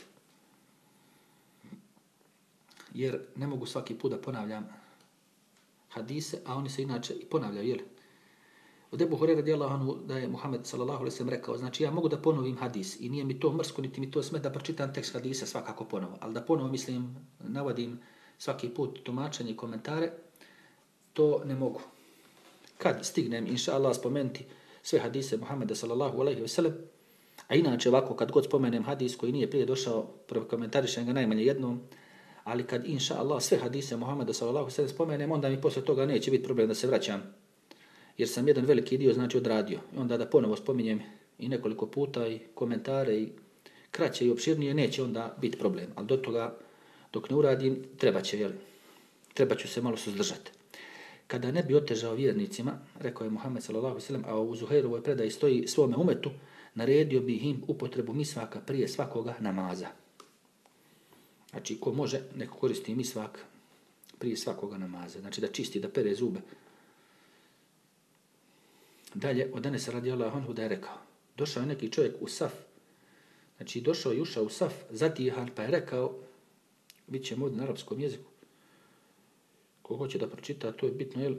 Jer ne mogu svaki put da ponavljam hadise, a oni se inače i ponavljaju, jel? Od Ebu Hureyre radijallahu anhu da je Muhammed sallallahu alejhi ve sellem rekao: znači ja mogu da ponovim hadis i nije mi to mrsko, niti mi to sme da pročitam tekst hadisa svakako ponovo, ali da ponovo mislim, navodim svaki put tumačenje i komentare, to ne mogu. Kad stignem, inša Allah, spomenuti sve hadise Muhammeda sallallahu alejhi ve sellem, A inače ovako, kad god spomenem hadis koji nije prije došao, prokomentarišem ga najmanje jednom, ali kad inša Allah sve hadise Muhammeda sallallahu alejhi ve sellem spomenem, onda mi posle toga neće biti problem da se vraćam. Jer sam jedan veliki dio znači odradio. I onda da ponovo spominjem i nekoliko puta i komentare i kraće i opširnije, neće onda biti problem. Ali do toga, dok ne uradim, treba će, jel? Treba ću se malo suzdržati. Kada ne bi otežao vjernicima, rekao je Muhammed sallallahu alejhi ve sellem, a u Zuhairovoj predaji stoji svome umetu, naredio bi im upotrebu misvaka prije svakoga namaza. Znači, ko može, neko koristi misvak prije svakoga namaza. Znači, da čisti, da pere zube. Dalje, od Enesa radijallahu anhu da je rekao, došao je neki čovjek u saf, znači došao i ušao u saf, zatihan, pa je rekao, bit ćemo ovdje na arapskom jeziku, ko hoće da pročita, to je bitno, jel?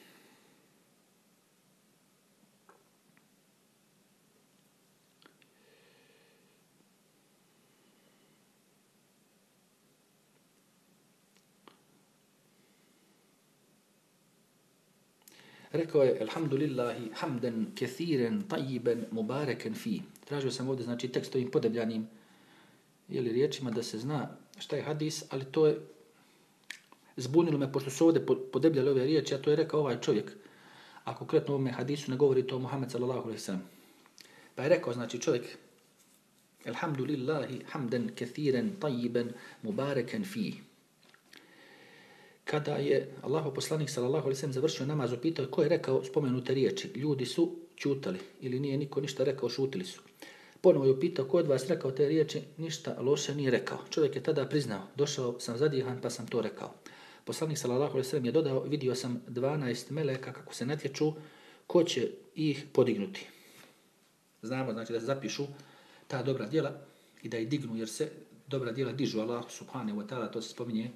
Rekao je, alhamdulillahi, hamdan, kethiren, tajiben, mubareken fi. Tražio sam ovdje, znači, tekst ovim podebljanim jeli, riječima da se zna šta je hadis, ali to je zbunilo me, pošto su ovdje podebljali ove riječi, a to je rekao ovaj čovjek. A konkretno u ovome hadisu ne govori to Muhammed sallallahu alejhi ve sellem. Pa je rekao, znači, čovjek, alhamdulillahi, hamdan, kethiren, tajiben, mubareken fi. Kada je Allahov poslanik sallallahu alejhi ve sellem završio namaz, upitao ko je rekao spomenute riječi. Ljudi su ćutali ili nije niko ništa rekao, šutili su. Ponovo je upitao ko od vas rekao te riječi, ništa loše nije rekao. Čovjek je tada priznao, došao sam zadihan pa sam to rekao. Poslanik sallallahu alejhi ve sellem je dodao, vidio sam dvanaest meleka kako se natječu, ko će ih podignuti. Znamo, znači da se zapišu ta dobra djela i da ih dignu, jer se dobra djela dižu Allah subhanahu wa ta'ala, to se spominje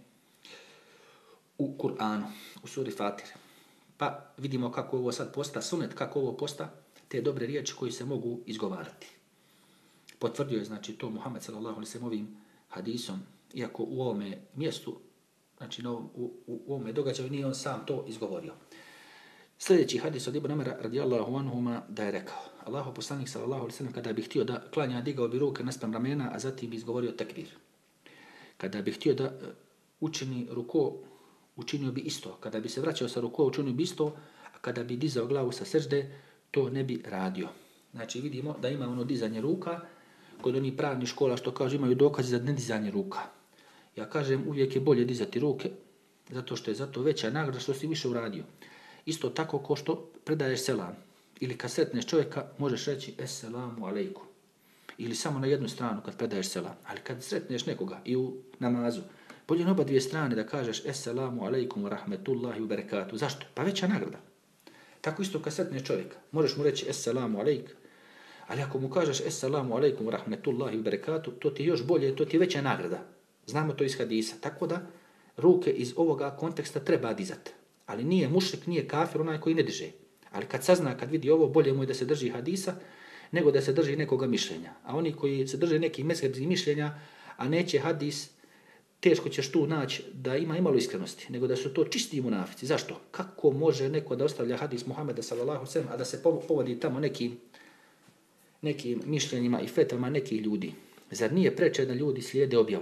u Kur'anu, u suri Fatire. Pa vidimo kako ovo sad posta sunet, kako ovo posta te dobre riječi koji se mogu izgovarati. Potvrdio je znači to Muhammed sallallahu alejhi ve sellem ovim hadisom, iako u ovome mjestu, znači no, u, u, u ovome događaju nije on sam to izgovorio. Sljedeći hadis od Ibn Umara radijallahu anhuma da je rekao, Allahov poslanik sallallahu alejhi ve sellem kada bi htio da klanja, digao bi ruke naspram ramena, a zatim bi izgovorio tekbir. Kada bi htio da učini ruku, učinio bi isto. Kada bi se vraćao sa ruku, učinio bi isto, a kada bi dizao glavu sa sežde, to ne bi radio. Znači vidimo da ima ono dizanje ruka, kod onih pravnih škola što kažu imaju dokaze za nedizanje ruka. Ja kažem uvijek je bolje dizati ruke, zato što je zato veća nagrada što si više uradio. Isto tako ko što predaješ selam. Ili kad sretneš čovjeka, možeš reći Esselamu alejkum. Ili samo na jednu stranu kad predaješ selam. Ali kad sretneš nekoga i u namazu, bolje na oba dvije strane da kažeš Esselamu alejkum wa rahmetullahi wa barakatuh. Zašto? Pa veća nagrada. Tako isto kad sretneš čovjeka, možeš mu reći Esselamu alejkum. Ali ako mu kažeš Esselamu alejkum wa rahmetullahi wa barakatuh, to ti je još bolje, to ti je veća nagrada. Znamo to iz hadisa. Tako da ruke iz ovoga konteksta treba dizati. Ali nije mušrik, nije kafir onaj koji ne diže. Ali kad sazna, kad vidi ovo, bolje mu je da se drži hadisa, nego da se drži nekoga mišljenja. A oni koji se drže nekih mezhebskih mišljenja, a neće hadis, teško ćeš tu naći da ima imalo iskrenosti, nego da su to čisti munafici. Zašto? Kako može neko da ostavlja hadis Muhameda sallallahu alejhi ve sellem, a da se povodi tamo nekim, nekim mišljenjima i fetvama nekih ljudi? Zar nije preče da ljudi slijede objavu?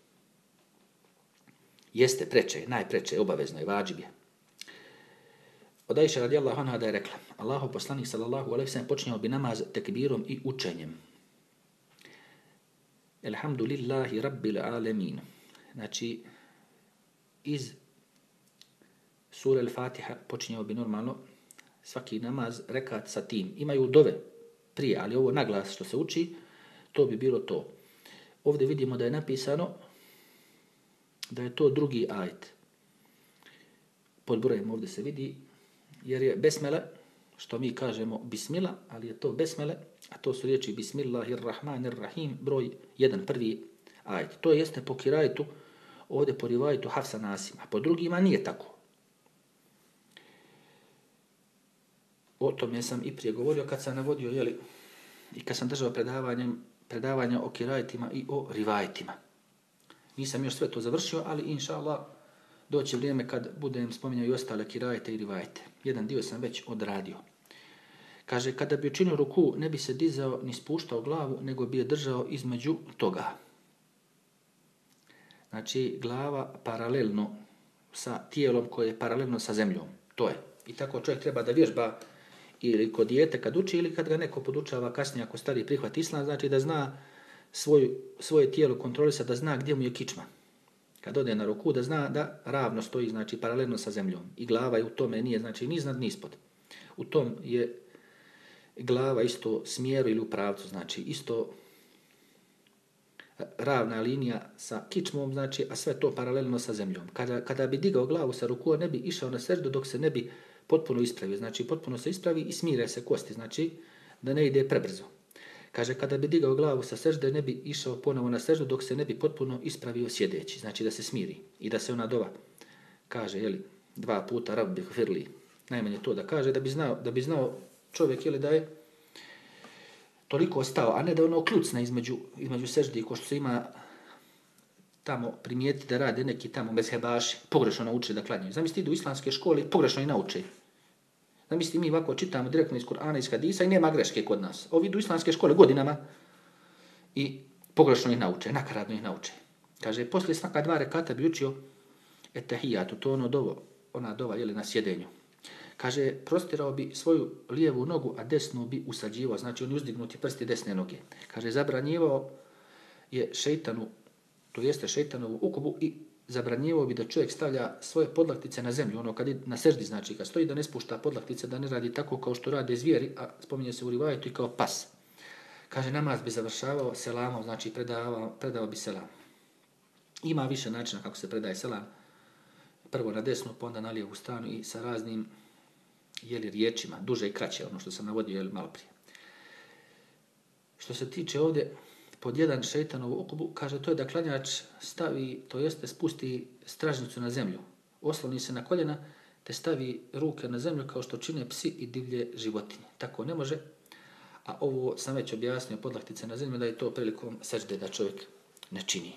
Jeste preče, najpreče, obavezno je, vađib je. Od Ajše radijallahu anha da je rekla, Allahov poslanik sallallahu alejhi ve sellem počinjao bi namaz tekbirom i učenjem. Elhamdulillahi rabbil alamin. Znači, iz sure Al-Fatiha počinjao bi normalno svaki namaz rekat sa tim. Imaju dove prije, ali ovo naglas što se uči, to bi bilo to. Ovdje vidimo da je napisano da je to drugi ajet. Pod brojem ovdje se vidi, jer je besmele, što mi kažemo bismila, ali je to besmele, a to su riječi bismillahirrahmanirrahim, broj jedan, prvi ajet. To jeste po kirajetu, ovdje po rivajetu Hafsa Nasim, a po drugima nije tako. O tome sam i prije govorio kad sam navodio, jeli, i kad sam držao predavanja o kirajetima i o rivajetima. Nisam još sve to završio, ali inša Allah doće vrijeme kad budem spominjao i ostale kirajete i rivajete. Jedan dio sam već odradio. Kaže, kada bi učinio ruku, ne bi se dizao ni spuštao glavu, nego bi je držao između toga. Znači, glava paralelno sa tijelom koje je paralelno sa zemljom. To je. I tako čovjek treba da vježba ili kod dijete kad uči ili kad ga neko podučava kasnije ako stari prihvat islam, znači da zna svoju, svoje tijelo kontrolisati, da zna gdje mu je kičma. Kad ode na ruku, da zna da ravno stoji, znači paralelno sa zemljom. I glava je u tome nije, znači ni iznad ni ispod. U tom je glava isto smjeru ili u pravcu, znači isto ravna linija sa kičmom, znači, a sve to paralelno sa zemljom. Kada, kada bi digao glavu sa ruku, ne bi išao na seždu dok se ne bi potpuno ispravio. Znači, potpuno se ispravi i smire se kosti, znači, da ne ide prebrzo. Kaže, kada bi digao glavu sa sežde, ne bi išao ponovo na seždu dok se ne bi potpuno ispravio sjedeći. Znači, da se smiri i da se ona dova kaže, jeli, dva puta rabbi gfirli. Najmanje to da kaže, da bi znao, da bi znao čovjek, jeli, da je toliko stao, a ne da ono klucne između, između seždi, ko što se ima tamo primijeti da rade neki tamo mezhebaši, pogrešno nauče da klanjaju. Zamisli, idu u islamske škole i pogrešno i nauče. Zamisli, mi ovako čitamo direktno iz Kur'ana, iz hadisa i nema greške kod nas. Ovi idu u islamske škole godinama i pogrešno ih nauče, nakaradno ih nauče. Kaže, poslije svaka dva rekata bi učio etahijatu, to ono dovo, ona dova, jeli, na sjedenju. Kaže, prostirao bi svoju lijevu nogu, a desnu bi usađivao. Znači, oni uzdignuti prsti desne noge. Kaže, zabranjivao je šeitanu, to jeste šeitanovu ukubu i zabranjivao bi da čovjek stavlja svoje podlaktice na zemlju. Ono kad je na seždi, znači, kad stoji da ne spušta podlaktice, da ne radi tako kao što rade zvijeri, a spominje se u rivajetu i kao pas. Kaže, namaz bi završavao selamom, znači predavao, predao bi selam. Ima više načina kako se predaje selam. Prvo na desnu, pa onda na lijevu stranu i sa raznim jeli riječima, duže i kraće, ono što sam navodio jeli malo prije. Što se tiče ovdje, pod jedan šeitanovu ukubu, kaže to je da klanjač stavi, to jeste spusti stražnicu na zemlju, osloni se na koljena, te stavi ruke na zemlju kao što čine psi i divlje životinje. Tako ne može, a ovo sam već objasnio, podlaktice na zemlju, da je to prilikom sežde da čovjek ne čini.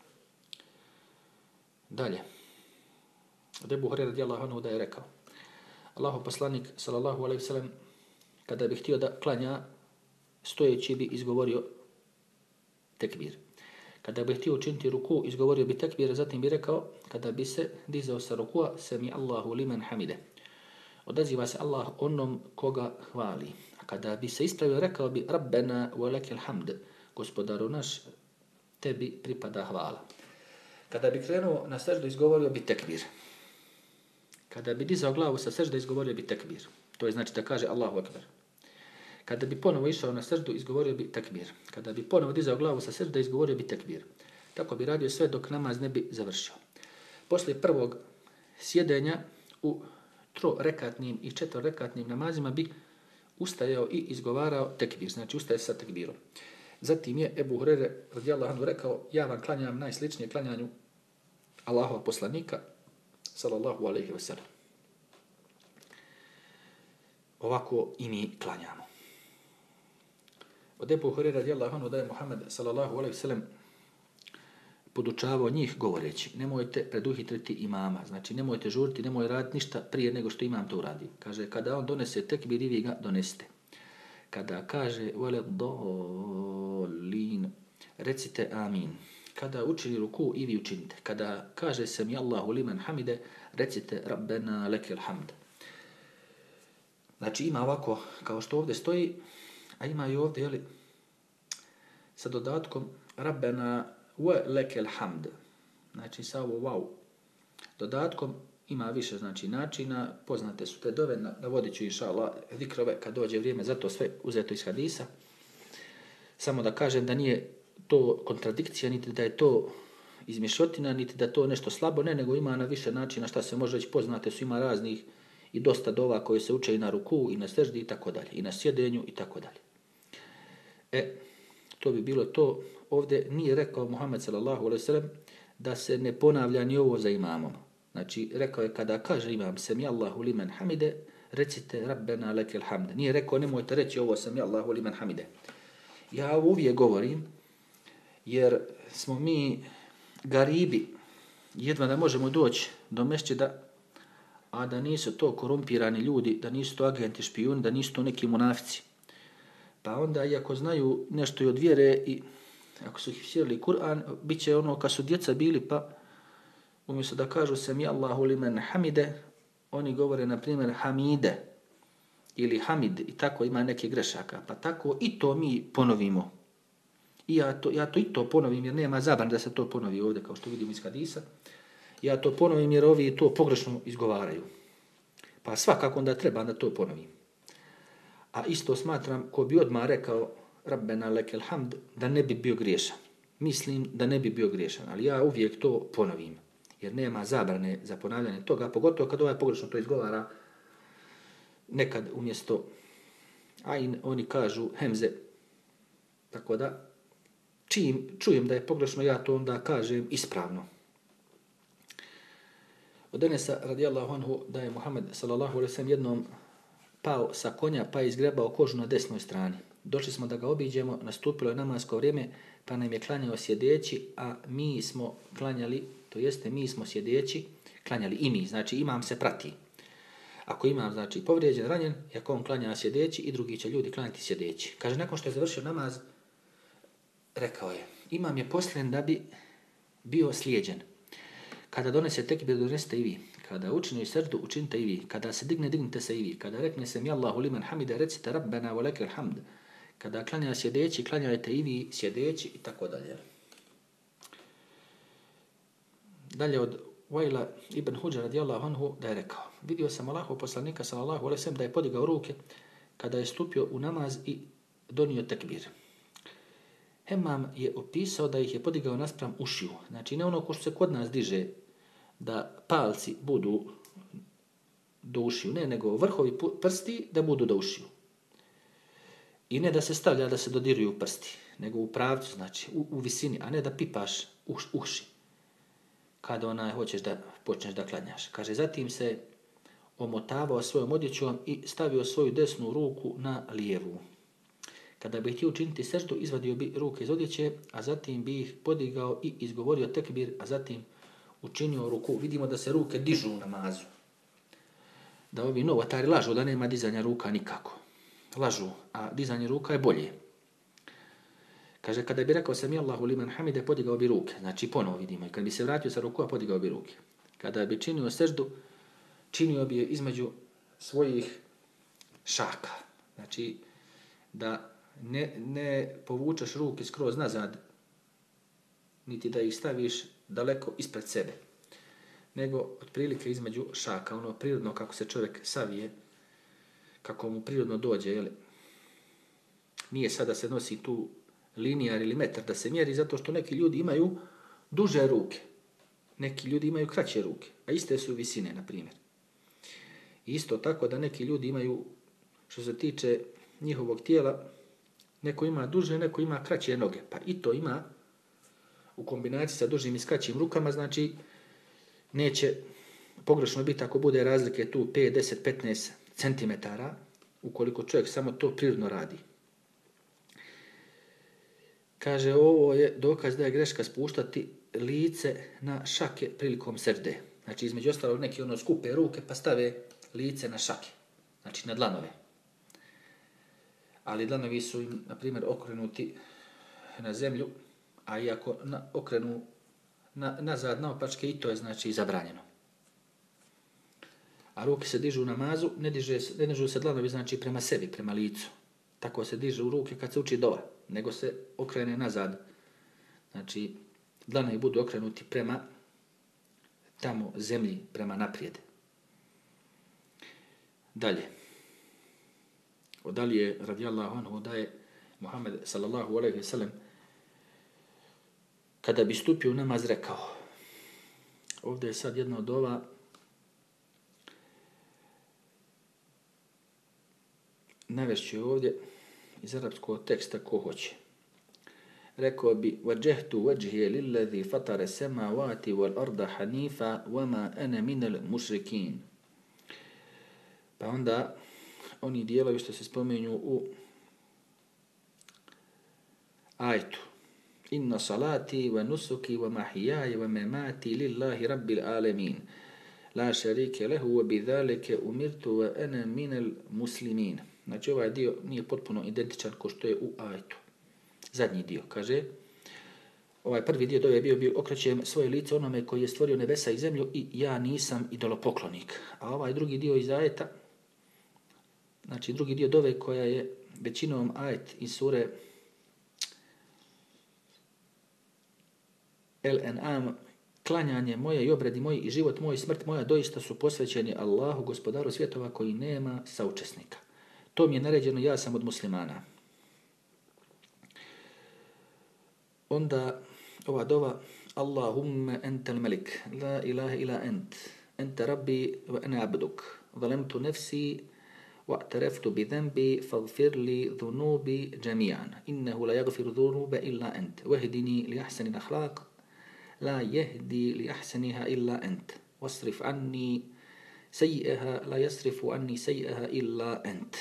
Dalje. Od Ebu Hurajre radijallahu anhu da je rekao, Allahov poslanik sallallahu alejhi ve sellem kada bi htio da klanja stojeći bi izgovorio tekbir. Kada bi htio učiniti ruku, izgovorio bi tekbir, zatim bi rekao, kada bi se dizao sa rukua, sami Allahu liman hamide. Odaziva se Allah onom koga hvali. A kada bi se ispravio, rekao bi, Rabbena wa lakal hamd, gospodaru naš, tebi pripada hvala. Kada bi krenuo na seždu, izgovorio bi tekbir. Kada bi dizao glavu sa sežde, izgovorio bi tekbir. To je znači da kaže Allahu ekber. Kada bi ponovo išao na seždu, izgovorio bi tekbir. Kada bi ponovo dizao glavu sa sežde, izgovorio bi tekbir. Tako bi radio sve dok namaz ne bi završio. Poslije prvog sjedenja u trorekatnim i četvorekatnim namazima bi ustajao i izgovarao tekbir. Znači ustaje sa tekbirom. Zatim je Ebu Hurajre radijallahu anhu rekao, ja vam klanjam najsličnije klanjanju Allahova poslanika, sallallahu alejhi ve sellem. Ovako i mi klanjamo. Od Ebu Hurajre radijallahu anhu da je Muhammed sallallahu alejhi ve sellem podučavao njih govoreći, nemojte preduhitriti imama, znači nemojte žuriti, nemoj raditi ništa prije nego što imam to uradi. Kaže, kada on donese tekbir, i vi ga donesite. Kada kaže vele dolin, recite amin. Kada učini ruku, i vi učinite. Kada kaže sami Allahu liman hamide, recite Rabbena lekal hamd. Znači ima ovako, kao što ovdje stoji, a ima i ovdje, jeli, sa dodatkom Rabbena wa lekal hamd. Znači sa ovo wow. Dodatkom ima više znači načina, poznate su te dove, navodit ću inša Allah zikrove kad dođe vrijeme, zato sve uzeto iz hadisa. Samo da kažem da nije to kontradikcija, niti da je to izmišljotina, niti da to nešto slabo, ne, nego ima na više načina šta se može reći, poznate su, ima raznih i dosta dova koje se uče i na ruku, i na seždi, i tako dalje, i na sjedenju, i tako dalje. E, to bi bilo to. Ovdje nije rekao Muhammed sallallahu alejhi ve sellem da se ne ponavlja ni ovo za imamom. Znači, rekao je kada kaže imam sami Allahu liman hamide, recite Rabbena lekal hamd. Nije rekao nemojte reći ovo sami Allahu liman hamide. Ja uvijek govorim, jer smo mi garibi, jedva da možemo doći do mešćida, a da nisu to korumpirani ljudi, da nisu to agenti, špijuni, da nisu to neki munafici. Pa onda, iako znaju nešto i od vjere i ako su hifzirali Kur'an, bit će ono kad su djeca bili, pa umjesto da kažu sami Allahu limen hamide, oni govore, na primjer, hamide ili hamid i tako ima neke grešaka. Pa tako i to mi ponovimo. I ja to, ja to i to ponovim jer nema zabrane da se to ponovi ovdje, kao što vidimo iz hadisa. Ja to ponovim jer ovi to pogrešno izgovaraju. Pa svakako onda treba da to ponovim. A isto smatram, ko bi odmah rekao Rabbena lekel hamd, da ne bi bio griješan. Mislim da ne bi bio griješan, ali ja uvijek to ponovim. Jer nema zabrane za ponavljanje toga, pogotovo kad ovaj pogrešno to izgovara, nekad umjesto ajn, oni kažu hemze. Tako da, čim čujem da je pogrešno, ja to onda kažem ispravno. Od Enesa radijallahu anhu da je Muhammed sallallahu alejhi ve sellem jednom pao sa konja pa je izgrebao kožu na desnoj strani. Došli smo da ga obiđemo, nastupilo je namasko vrijeme, pa nam je klanjao sjedeći, a mi smo klanjali, to jeste mi smo sjedeći, klanjali i mi, znači imam se prati. Ako imam, znači, povrijeđen, ranjen, ako on klanja sjedeći i drugi će ljudi klanjati sjedeći. Kaže, nakon što je završio namaz, rekao je, imam je poslen da bi bio slijeđen. Kada donese tekbir, donesete i vi. Kada učini srdu, učinite i vi. Kada se digne, dignite se i vi. Kada rekne se mi Allahu liman hamide, recite Rabbena wa lekal hamd. Kada klanja sjedeći, klanjajte i vi sjedeći i tako dalje. Dalje od Waila ibn Huđa radijallahu anhu da je rekao, vidio sam Allahov poslanika sallallahu alejhi ve sellem da je podigao ruke kada je stupio u namaz i donio tekbir. Hemam je opisao da ih je podigao naspram ušiju. Znači ne ono ko što se kod nas diže da palci budu do ušiju, ne, nego vrhovi prsti da budu do ušiju. I ne da se stavlja da se dodiruju prsti, nego u pravcu, znači u, u visini, a ne da pipaš uš, uši kada onaj hoćeš da počneš da klanjaš. Kaže, zatim se omotavao svojom odjećom i stavio svoju desnu ruku na lijevu. Kada bi htio učiniti seždu, izvadio bi ruke iz odjeće, a zatim bi ih podigao i izgovorio tekbir, a zatim učinio ruku. Vidimo da se ruke dižu u namazu. Da ovi novotari lažu da nema dizanja ruka nikako. Lažu, a dizanje ruka je bolje. Kaže, kada bi rekao sami Allahu liman hamide, podigao bi ruke. Znači, ponovo vidimo. I kada bi se vratio sa rukua, podigao bi ruke. Kada bi činio seždu, činio bi je između svojih šaka. Znači, da ne, ne povučeš ruke skroz nazad, niti da ih staviš daleko ispred sebe, nego otprilike između šaka, ono prirodno kako se čovjek savije, kako mu prirodno dođe, jel? Nije sada se nosi tu linijar ili metar da se mjeri, zato što neki ljudi imaju duže ruke, neki ljudi imaju kraće ruke, a iste su visine, na primjer. Isto tako da neki ljudi imaju, što se tiče njihovog tijela, neko ima duže, neko ima kraće noge, pa i to ima u kombinaciji sa dužim i skraćim rukama, znači neće pogrešno biti ako bude razlike tu pet, deset, petnaest centimetara, ukoliko čovjek samo to prirodno radi. Kaže, ovo je dokaz da je greška spuštati lice na šake prilikom sežde. Znači, između ostalog, neki ono skupe ruke pa stave lice na šake, znači na dlanove. Ali dlanovi su im, na primjer, okrenuti na zemlju, a iako na, okrenu na, nazad na opačke, i to je znači zabranjeno. A ruke se dižu u namazu, ne, diže, ne dižu se dlanovi znači prema sebi, prema licu. Tako se diže u ruke kad se uči dova, nego se okrene nazad. Znači, dlanovi budu okrenuti prema tamo zemlji, prema naprijed. Dalje. Odalje, radijallahu anhu, da je Muhammed sallallahu alejhi ve sellem kada bi stupio u namaz rekao, ovdje je sad jedna od ova, navešću ovdje iz arapskog teksta ko hoće. Rekao bi, وَجَهْتُ وَجْهِيَ لِلَّذِي فَطَرَ السَّمَاوَاتِ وَالْأَرْضَ حَنِيفًا وَمَا أَنَا مِنَ الْمُشْرِكِينَ. Pa onda oni dijelovi što se spomenju u ajtu. Inna salati wa nusuki wa mahiyaya wa mamati lillahi rabbil alamin. La šarike lehu wa bidhalike umirtu wa ana minel muslimin. Znači ovaj dio nije potpuno identičan ko što je u ajetu. Zadnji dio kaže, ovaj prvi dio dove je bio, bio okrećem svoje lice onome koji je stvorio nebesa i zemlju i ja nisam idolopoklonik. A ovaj drugi dio iz ajeta, znači drugi dio dove koja je većinom ajet iz sure El-En'am, klanjanje moje i obredi moji i život moj i smrt moja doista su posvećeni Allahu, gospodaru svjetova koji nema saučesnika. To mi je naređeno, ja sam od muslimana. Onda ova dova, Allahumma entel melik, la ilaha ila ent, ente rabbi wa ana abduk, zalemtu nefsi, واعترفت بذنبي فاغفر لي ذنوبي جميعا إنه لا يغفر الذنوب إلا أنت واهدني لأحسن الأخلاق لا يهدي لأحسنها إلا أنت واصرف عني سيئها لا يصرف عني سيئها إلا أنت.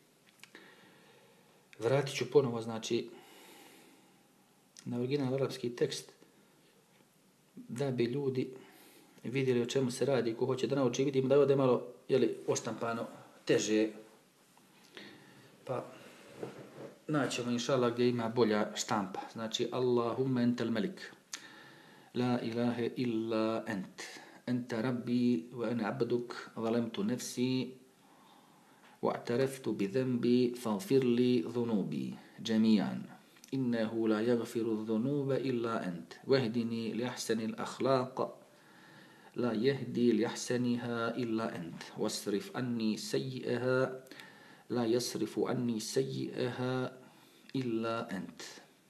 Vratit ću ponovo, znači, na original arapski tekst da bi ljudi vidjeli o čemu se radi. Ko hoće da nauči, vidimo da je ovdje malo jeli, oštampano teže, pa naćemo inšallah gdje ima bolja štampa. Znači, Allahumma entel melik, la ilaha illa ent, enta rabbi wa ana abduk, zalemtu nefsi, واعترفت بذنبي فاغفر لي ذنوبي جميعا إنه لا يغفر الذنوب إلا أنت واهدني لأحسن الأخلاق لا يهدي لأحسنها إلا أنت واصرف عني سيئها لا يصرف عني سيئها إلا أنت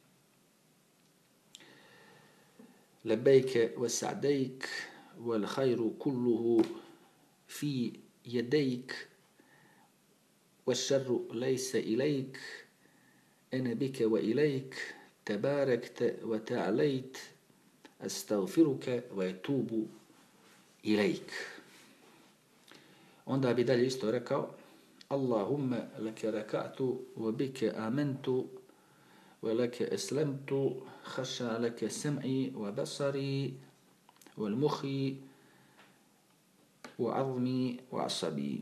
لبيك وسعديك والخير كله في يديك والشر ليس إليك أنا بك وإليك تباركت وتعاليت أستغفرك وأتوب إليك. Onda bi dalje isto rekao Allahumma laka raka'tu wa bika amantu wa laka aslamtu khasha laka sam'i wa basari wal mukhi wa 'azmi wa 'asabi.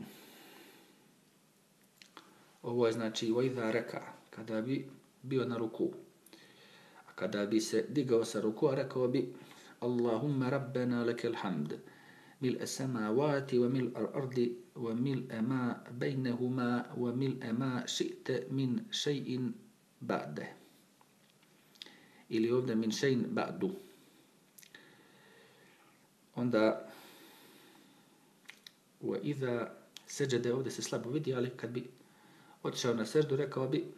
Ovo je znači vajda reka, kada bi bio na ruku. A kada bi se digao sa ruku, rekao bi Allahumma rabbana lakal hamd, mil samawati wa mil ardi wa mil ma bejnehuma wa mil ma ši'te min še'in ba'de. Ili ovdje min še'in ba'du. Onda wa iza seđade, ovdje se slabo vidi, ali kad bi otišao na seždu, rekao bi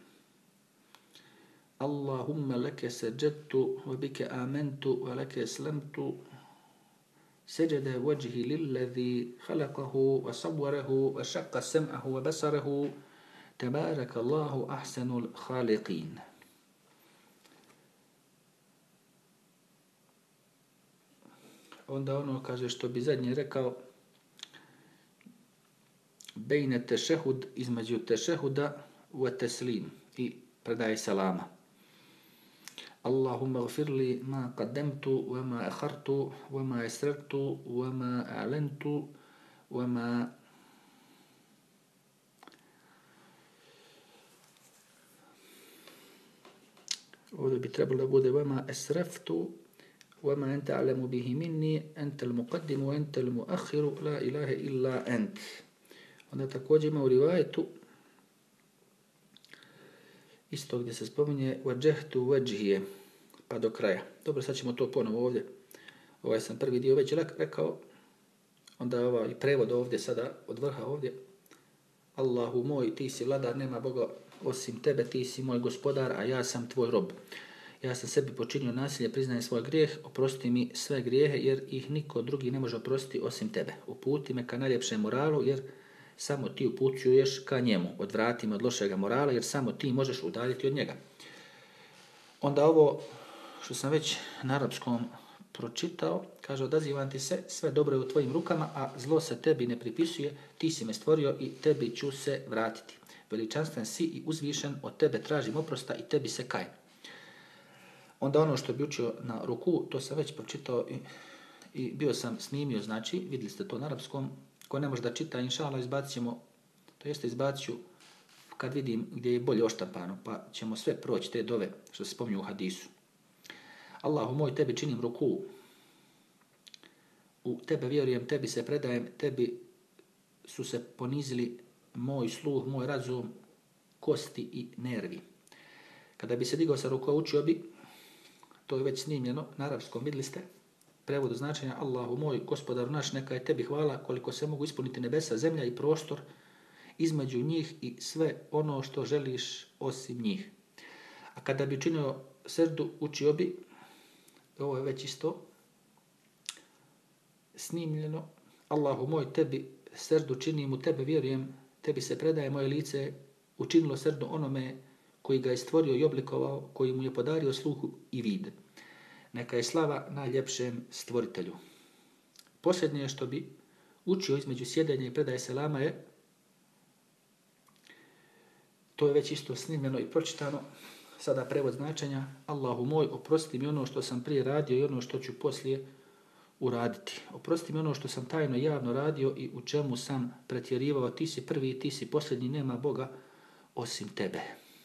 Allahumma leke seđedtu wa bike amentu wa leke eslemtu seđede vajhi lillazi halakahu wa savvarahu wa šakka sem'ahu wa basarahu tabaraka Allahu ahsanul khaliqin. Onda ono kaže što bi zadnje rekao bejne tešehud, između tešehuda wa teslim i predaje salama. Allahumma gfir li ma qaddamtu wa ma akhartu wa ma asrartu wa ma a'lantu wa ma ovdje bi trebalo da bude wa ma asraftu wa ma anta a'lamu bihi minni anta al-muqaddim wa anta al-mu'akhiru la ilaha illa ant. Onda također ima u rivajetu isto gdje se spominje vajehtu vajhije pa do kraja. Dobro, sad ćemo to ponovo ovdje. Ovaj sam prvi dio već rekao. Onda ovaj prevod ovdje sada od vrha ovdje. Allahu moj, ti si vladar, nema Boga osim tebe, ti si moj gospodar, a ja sam tvoj rob. Ja sam sebi počinio nasilje, priznajem svoj grijeh, oprosti mi sve grijehe jer ih niko drugi ne može oprostiti osim tebe. Uputi me ka najljepšem moralu jer samo ti upućuješ ka njemu, odvrati me od lošega morala, jer samo ti možeš udaljiti od njega. Onda ovo što sam već na arapskom pročitao, kaže odazivam ti se, sve dobro je u tvojim rukama, a zlo se tebi ne pripisuje, ti si me stvorio i tebi ću se vratiti. Veličanstven si i uzvišen, od tebe tražim oprosta i tebi se kajem. Onda ono što bi učio na ruku, to sam već pročitao i I bio sam snimio, znači, vidjeli ste to na arapskom, ko ne može da čita, inšala, izbacit ćemo, to jeste izbacit ću kad vidim gdje je bolje oštampano, pa ćemo sve proći te dove što se spominju u hadisu. Allahu moj, tebi činim ruku, u tebe vjerujem, tebi se predajem, tebi su se ponizili moj sluh, moj razum, kosti i nervi. Kada bi se digao sa ruku, učio bi, to je već snimljeno na arapskom, vidjeli ste, prevodu značenja Allahu moj, gospodaru naš, neka je tebi hvala koliko se mogu ispuniti nebesa, zemlja i prostor između njih i sve ono što želiš osim njih. A kada bi činio srdu, učio bi, ovo je već isto snimljeno, Allahu moj, tebi srdu činim, u tebe vjerujem, tebi se predaje moje lice, učinilo srdu onome koji ga je stvorio i oblikovao, koji mu je podario sluhu i vid. Neka je slava najljepšem stvoritelju. Posljednje što bi učio između sjedenja i predaje selama je, to je već isto snimljeno i pročitano, sada prevod značenja, Allahu moj, oprosti mi ono što sam prije radio i ono što ću poslije uraditi. Oprosti mi ono što sam tajno i javno radio i u čemu sam pretjerivao, ti si prvi i ti si posljednji, nema Boga osim tebe.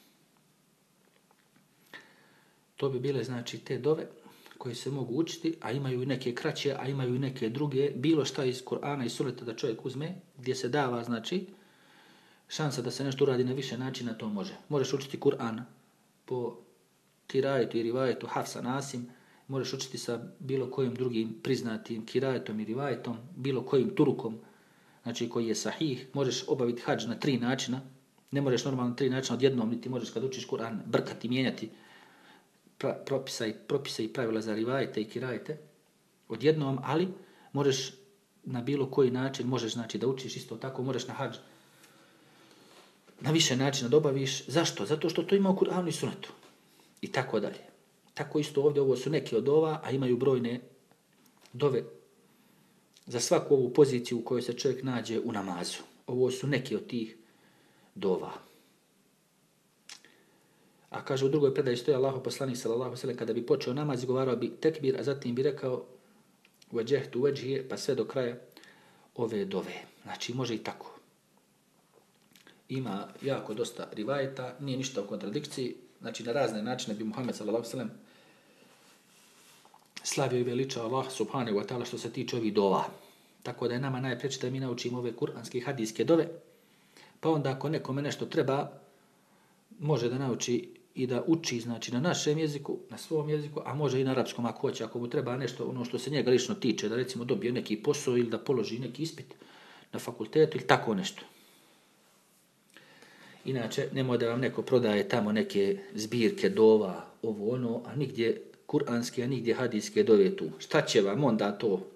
To bi bile, znači, te dove koje se mogu učiti, a imaju i neke kraće, a imaju i neke druge, bilo šta iz Kur'ana i Sunneta da čovjek uzme, gdje se dava, znači, šansa da se nešto uradi na više načina, to može. Možeš učiti Kur'an po kirajetu i rivajetu Hafsa Nasim, možeš učiti sa bilo kojim drugim priznatim kirajetom i rivajetom, bilo kojim turukom, znači koji je sahih, možeš obaviti hadž na tri načina, ne možeš normalno na tri načina odjednom, niti možeš kad učiš Kur'an brkati, mijenjati pra, propisa, i, propisa i pravila za rivajete i kirajete odjednom, ali možeš na bilo koji način, možeš, znači, da učiš isto tako, možeš na hadž na više načina da obaviš. Zašto? Zato što to ima u Kur'anu i Sunnetu. I tako dalje. Tako isto ovdje, ovo su neke od ova, a imaju brojne dove za svaku ovu poziciju u kojoj se čovjek nađe u namazu. Ovo su neke od tih dova. A kaže u drugoj predaji stoji Allahu poslanik sallallahu alejhi ve sellem, kada bi počeo namaz, govorio bi tekbir, a zatim bi rekao wajhtu wajhi, pa sve do kraja ove dove. Znači može i tako. Ima jako dosta rivajeta, nije ništa u kontradikciji, znači na razne načine bi Muhammed sallallahu alejhi ve sellem slavio i veličao Allah subhanahu wa ta'ala što se tiče ovih dova. Tako da je nama najpreče da mi naučimo ove kuranske hadijske dove, pa onda ako nekome nešto treba, može da nauči i da uči, znači, na našem jeziku, na svom jeziku, a može i na arapskom ako hoće, ako mu treba nešto, ono što se njega lično tiče, da recimo dobije neki posao ili da položi neki ispit na fakultetu ili tako nešto. Inače, nemoj da vam neko prodaje tamo neke zbirke dova, ovo ono, a nigdje kuranske, a nigdje hadijske dove tu. Šta će vam onda to?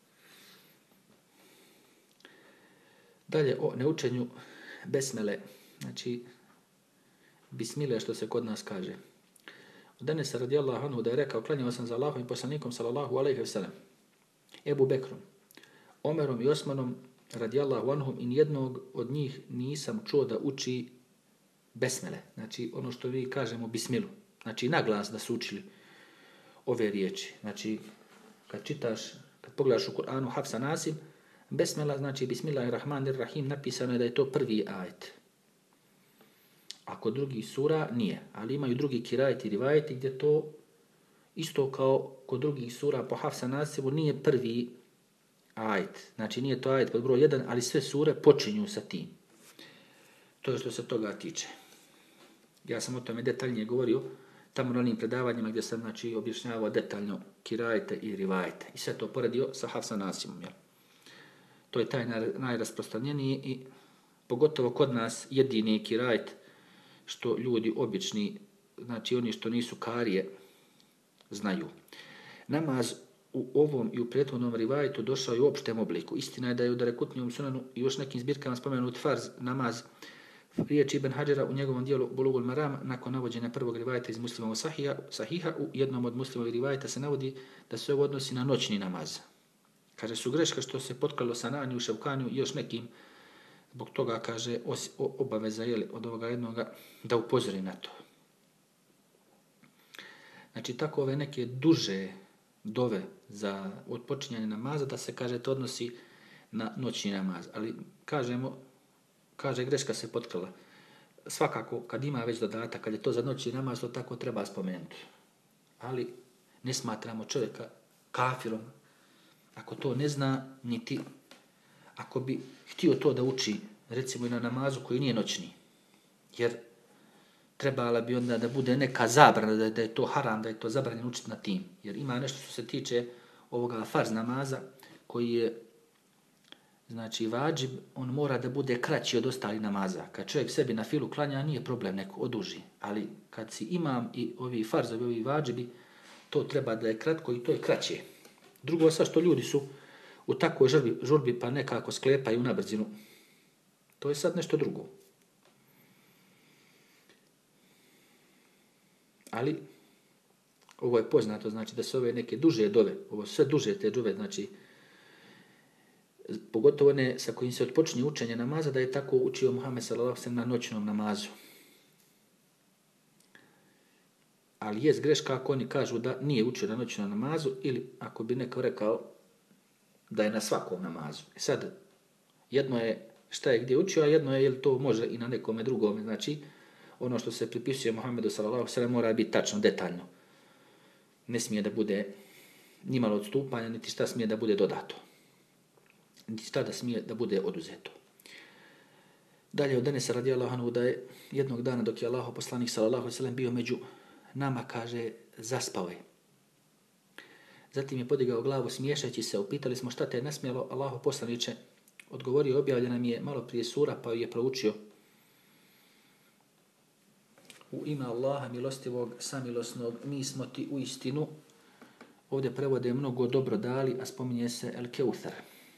Dalje o neučenju besmele, znači bismile što se kod nas kaže. Od Enesa radijallahu anhu da je rekao, klanjao sam za Allahom i poslanikom sallallahu alejhi ve sellem, Ebu Bekrom, Omerom i Osmanom radijallahu anhum i nijednog od njih nisam čuo da uči besmele. Znači ono što mi kažemo bismilu. Znači naglas da su učili ove riječi. Znači kad čitaš, kad pogledaš u Kur'anu Hafsa Nasim, besmela znači bismillahirrahmanirrahim, napisano je da je to prvi ajet. A kod drugih sura nije, ali imaju drugi kirajeti i rivajeti gdje to isto kao kod drugih sura po Hafsa Nasimu nije prvi ajet. Znači nije to ajet pod broj jedan, ali sve sure počinju sa tim. To je što se toga tiče. Ja sam o tome detaljnije govorio tamo na onim predavanjima gdje sam, znači, objašnjavao detaljno kirajete i rivajete. I sve to poredio sa Hafsa Nasimom. Jel? To je taj najrasprostranjeniji i pogotovo kod nas jedini kirajet što ljudi obični, znači oni što nisu karije, znaju. Namaz u ovom i u prethodnom rivajetu došao i u opštem obliku. Istina je da je u Darekutnijom sunanu i još nekim zbirkama spomenut farz namaz. Riječ Ibn Hadžera u njegovom dijelu Bulugul Maram, nakon navođenja prvog rivajeta iz Muslimovog sahiha, sahiha, u jednom od Muslimovih rivajeta se navodi da se ovo odnosi na noćni namaz. Kaže, su greška što se potkralo sa Nani u Ševkaniju i još nekim, zbog toga, kaže, os, o, obaveza jeli, od ovoga jednoga da upozori na to. Znači, tako ove neke duže dove za odpočinjanje namaza, da se kaže to odnosi na noćni namaz. Ali kažemo, kaže greška se potkrala. Svakako, kad ima već dodatak, kad je to za noćni namaz, to tako treba spomenuti. Ali ne smatramo čovjeka kafirom ako to ne zna, niti ako bi htio to da uči, recimo i na namazu koji nije noćni. Jer trebala bi onda da bude neka zabrana, da, da je to haram, da je to zabranjeno učiti na tim. Jer ima nešto što se tiče ovoga farz namaza, koji je, znači, vađib, on mora da bude kraći od ostalih namaza. Kad čovjek sebi na filu klanja, nije problem, neko oduži. Ali kad si imam i ovi farzovi, ovi vađibi, to treba da je kratko i to je kraće. Drugo, sad što ljudi su u takvoj žurbi, žurbi pa nekako sklepaju na brzinu, to je sad nešto drugo. Ali ovo je poznato, znači da se ove neke duže dove, ovo sve duže te dove, znači pogotovo one sa kojim se odpočinje učenje namaza, da je tako učio Muhammed sallallahu alejhi ve sellem na noćnom namazu. Ali je greška ako oni kažu da nije učio na noćnom namazu ili ako bi neko rekao da je na svakom namazu. Sad, jedno je šta je gdje učio, a jedno je jel to može i na nekome drugome. Znači, ono što se pripisuje Muhammedu sallallahu alejhi ve sellem mora biti tačno, detaljno. Ne smije da bude nimalo odstupanja, niti šta smije da bude dodato. Niti šta da smije da bude oduzeto. Dalje od Enesa radijallahu anhu da je jednog dana dok je Allahov poslanik sallallahu alejhi ve sellem bio među nama, kaže, zaspao je. Zatim je podigao glavu smiješajući se, upitali smo šta te je nasmijalo, Allahov poslaniče odgovorio, objavljena mi je malo prije sura, pa je proučio. U ime Allaha milostivog, samilosnog, mi smo ti u istinu, ovdje prevode mnogo dobro dali, a spominje se El Keuthar.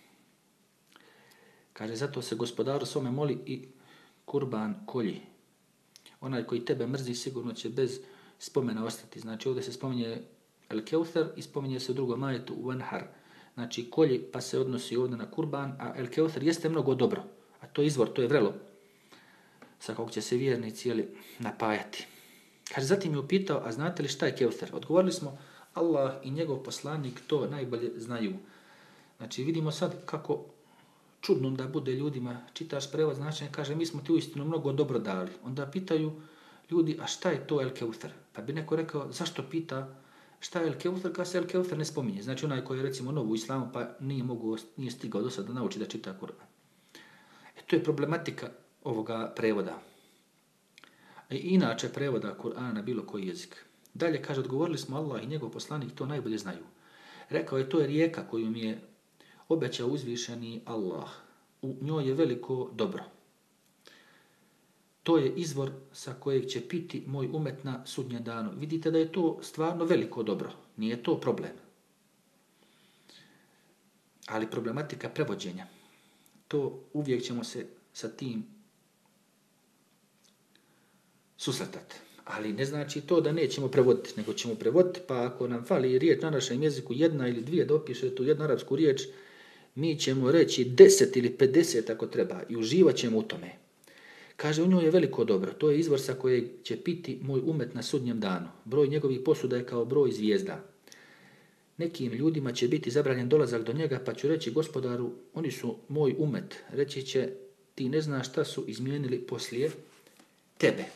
Kaže, zato se gospodaru svome moli i kurban kolji. Onaj koji tebe mrzi sigurno će bez spomena ostati. Znači ovdje se spominje El Keuthar i spominje se u drugom ajetu Wanhar. Znači kolji pa se odnosi ovdje na kurban, a El Keuthar jeste mnogo dobro. A to je izvor, to je vrelo sa kog će se vjernici jeli, napajati. Kaže, zatim je upitao, a znate li šta je Keuthar? Odgovorili smo, Allah i njegov poslanik to najbolje znaju. Znači vidimo sad kako čudno da bude ljudima, čitaš prevod značenja, kaže, mi smo ti uistinu mnogo dobro dali. Onda pitaju ljudi, a šta je to El Keuthar? Pa bi neko rekao, zašto pita šta je El Keuthar, kada se El Keuthar ne spominje? Znači onaj koji je recimo novo u islamu, pa nije, mogu, nije stigao do sada da nauči da čita Kur'an. E, to je problematika ovoga prevoda. I inače prevoda Kur'ana bilo koji jezik. Dalje kaže, odgovorili smo, Allah i njegov poslanik to najbolje znaju. Rekao je, to je rijeka koju mi je obećao uzvišeni Allah. U njoj je veliko dobro. To je izvor sa kojeg će piti moj umet na sudnjem danu. Vidite da je to stvarno veliko dobro. Nije to problem. Ali problematika prevođenja. To uvijek ćemo se sa tim susretati. Ali ne znači to da nećemo prevoditi, nego ćemo prevoditi, pa ako nam fali riječ na našem jeziku jedna ili dvije da opiše tu jednu arapsku riječ, mi ćemo reći deset ili pedeset ako treba i uživat ćemo u tome. Kaže, u njoj je veliko dobro, to je izvor sa kojeg će piti moj umet na sudnjem danu. Broj njegovih posuda je kao broj zvijezda. Nekim ljudima će biti zabranjen dolazak do njega, pa ću reći, gospodaru, oni su moj umet. Reći će, ti ne znaš šta su izmijenili poslije tebe.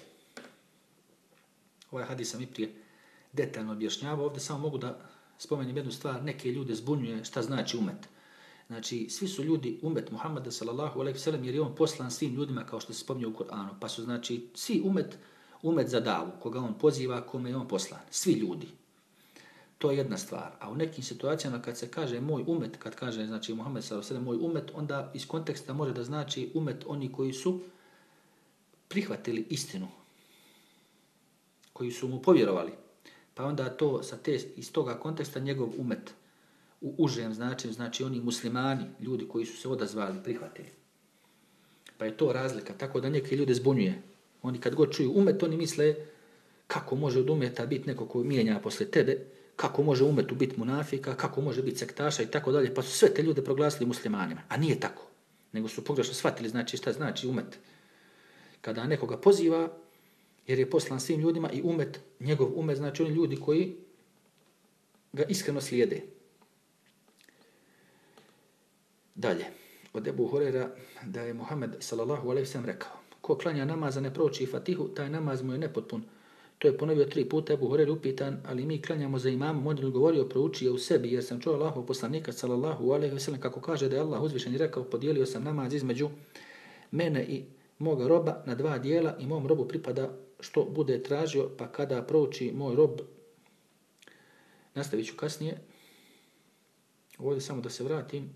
Ovaj hadis sam i prije detaljno objašnjavao. Ovdje samo mogu da spomenem jednu stvar. Neke ljude zbunjuje šta znači umet. Znači, svi su ljudi umet Muhammeda sallallahu alejhi ve sellem, jer je on poslan svim ljudima kao što se spominje u Kur'anu. Pa su, znači, svi umet, umet za davu, koga on poziva, kome je on poslan. Svi ljudi. To je jedna stvar. A u nekim situacijama kad se kaže moj umet, kad kaže, znači, Muhammed sallallahu alejhi ve sellem moj umet, onda iz konteksta može da znači umet oni koji su prihvatili istinu, koji su mu povjerovali. Pa onda to sa te, iz toga konteksta njegov umet u užem značenju, znači oni muslimani, ljudi koji su se odazvali, prihvatili. Pa je to razlika, tako da neke ljude zbunjuje. Oni kad god čuju umet, oni misle kako može od umeta biti neko ko mijenja posle tebe, kako može umetu biti munafika, kako može biti sektaša i tako dalje. Pa su sve te ljude proglasili muslimanima. A nije tako. Nego su pogrešno shvatili znači šta znači umet. Kada nekoga poziva, jer je poslan svim ljudima i umet, njegov umet, znači oni ljudi koji ga iskreno slijede. Dalje, od Ebu Hurera da je Muhammed sallallahu alejhi ve sellem rekao: ko klanja namaza ne prouči Fatihu, taj namaz mu je nepotpun. To je ponovio tri puta. Ebu Hurera upitan: ali mi klanjamo za imamom? On je odgovorio: prouči je u sebi, jer sam čuo Allahov poslanika sallallahu alejhi ve sellem kako kaže da je Allah uzvišeni rekao: podijelio sam namaz između mene i moga roba na dva dijela i mom robu pripada što bude tražio, pa kada prouči moj rob, nastavit ću kasnije. Ovdje samo da se vratim.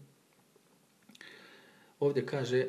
Ovdje kaže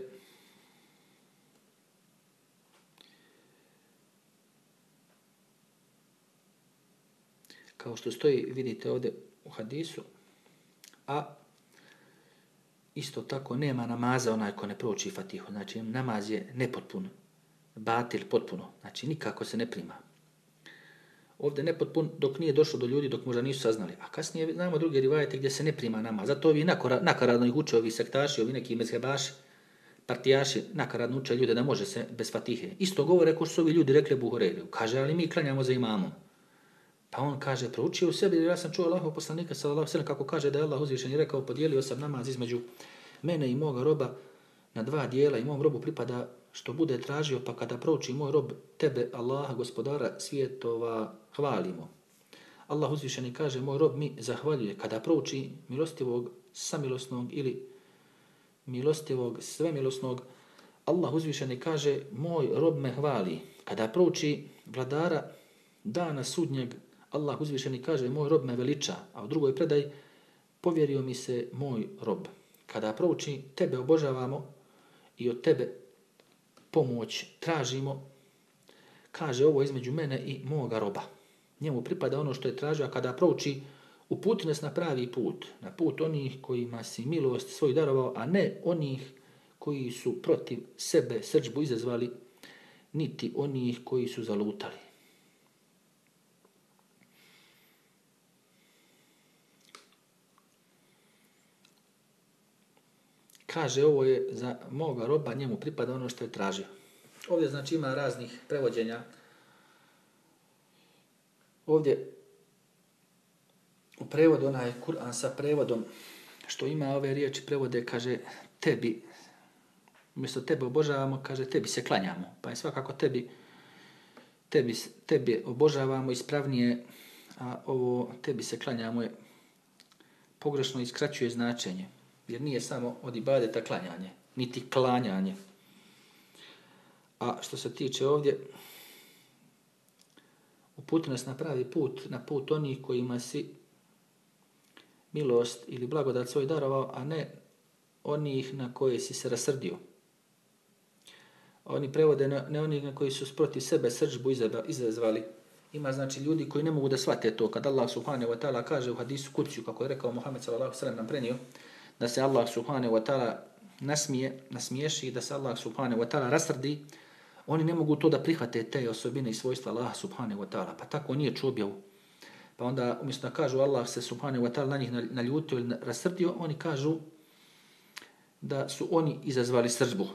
kao što stoji, vidite ovdje u hadisu, a isto tako nema namaza onaj ko ne prouči Fatihu. Znači namaz je nepotpun, batil potpuno, znači nikako se ne prima. Ovdje nepotpun dok nije došlo do ljudi, dok možda nisu saznali. A kasnije znamo druge rivajete gdje se ne prima namaz. Zato ovi nakaradno ih uče, ovi sektaši, ovi neki mezhebaši, partijaši, nakaradno uče ljude da može se bez Fatihe. Isto govore ko su ovi ljudi rekli Ebu Hureyre. Kaže, ali mi klanjamo za imamom. Pa on kaže, proučio u sebi, jer ja sam čuo Allahov poslanika sallallahu alejhi ve sellem kako kaže da je Allah uzvišen i rekao: podijelio sam namaz između mene i moga roba na dva dijela i mom robu pripada što bude tražio, pa kada prouči moj rob, tebe, Allaha, gospodara svjetova, hvalimo. Allah uzvišeni kaže: moj rob mi zahvaljuje. Kada prouči milostivog, samilosnog ili milostivog, svemilosnog, Allah uzvišeni kaže: moj rob me hvali. Kada prouči vladara dana sudnjeg, Allah uzvišeni kaže: moj rob me veliča. A u drugoj predaj: povjerio mi se moj rob. Kada prouči tebe obožavamo i od tebe pomoć tražimo, kaže: ovo između mene i moga roba. Njemu pripada ono što je tražio. A kada prouči: uputi nas na pravi put, na put onih kojima si milost svoju darovao, a ne onih koji su protiv sebe srdžbu izazvali, niti onih koji su zalutali. Kaže, ovo je za moga roba, njemu pripada ono što je tražio. Ovdje znači ima raznih prevođenja. Ovdje u prevodu, onaj Kur'an sa prevodom, što ima ove riječi prevode, kaže tebi, umjesto tebe obožavamo, kaže tebi se klanjamo. Pa je svakako tebi, tebi, tebi obožavamo ispravnije, a ovo tebi se klanjamo je pogrešno iskraćuje značenje. Jer nije samo od ibadeta klanjanje, niti klanjanje. A što se tiče ovdje, uputi nas na pravi put, na put onih kojima si milost ili blagodat svoj darovao, a ne onih na koje si se rasrdio. Oni prevode ne, ne onih na koji su protiv sebe srdžbu izazvali. Ima znači ljudi koji ne mogu da shvate to. Kad Allah subhanahu wa ta'ala kaže u hadisu kuciju, kako je rekao Muhammed sallallahu alejhi ve sellem nam prenio, da se Allah subhanahu wa ta'ala nasmije, nasmiješi, da se Allah subhanahu wa ta'ala rasrdi, oni ne mogu to da prihvate te osobine i svojstva Allaha subhanahu wa ta'ala. Pa tako nije čuo objavu. Pa onda umjesto da kažu Allah se subhanahu wa ta'ala na njih naljutio ili rasrdio, oni kažu da su oni izazvali srdžbu.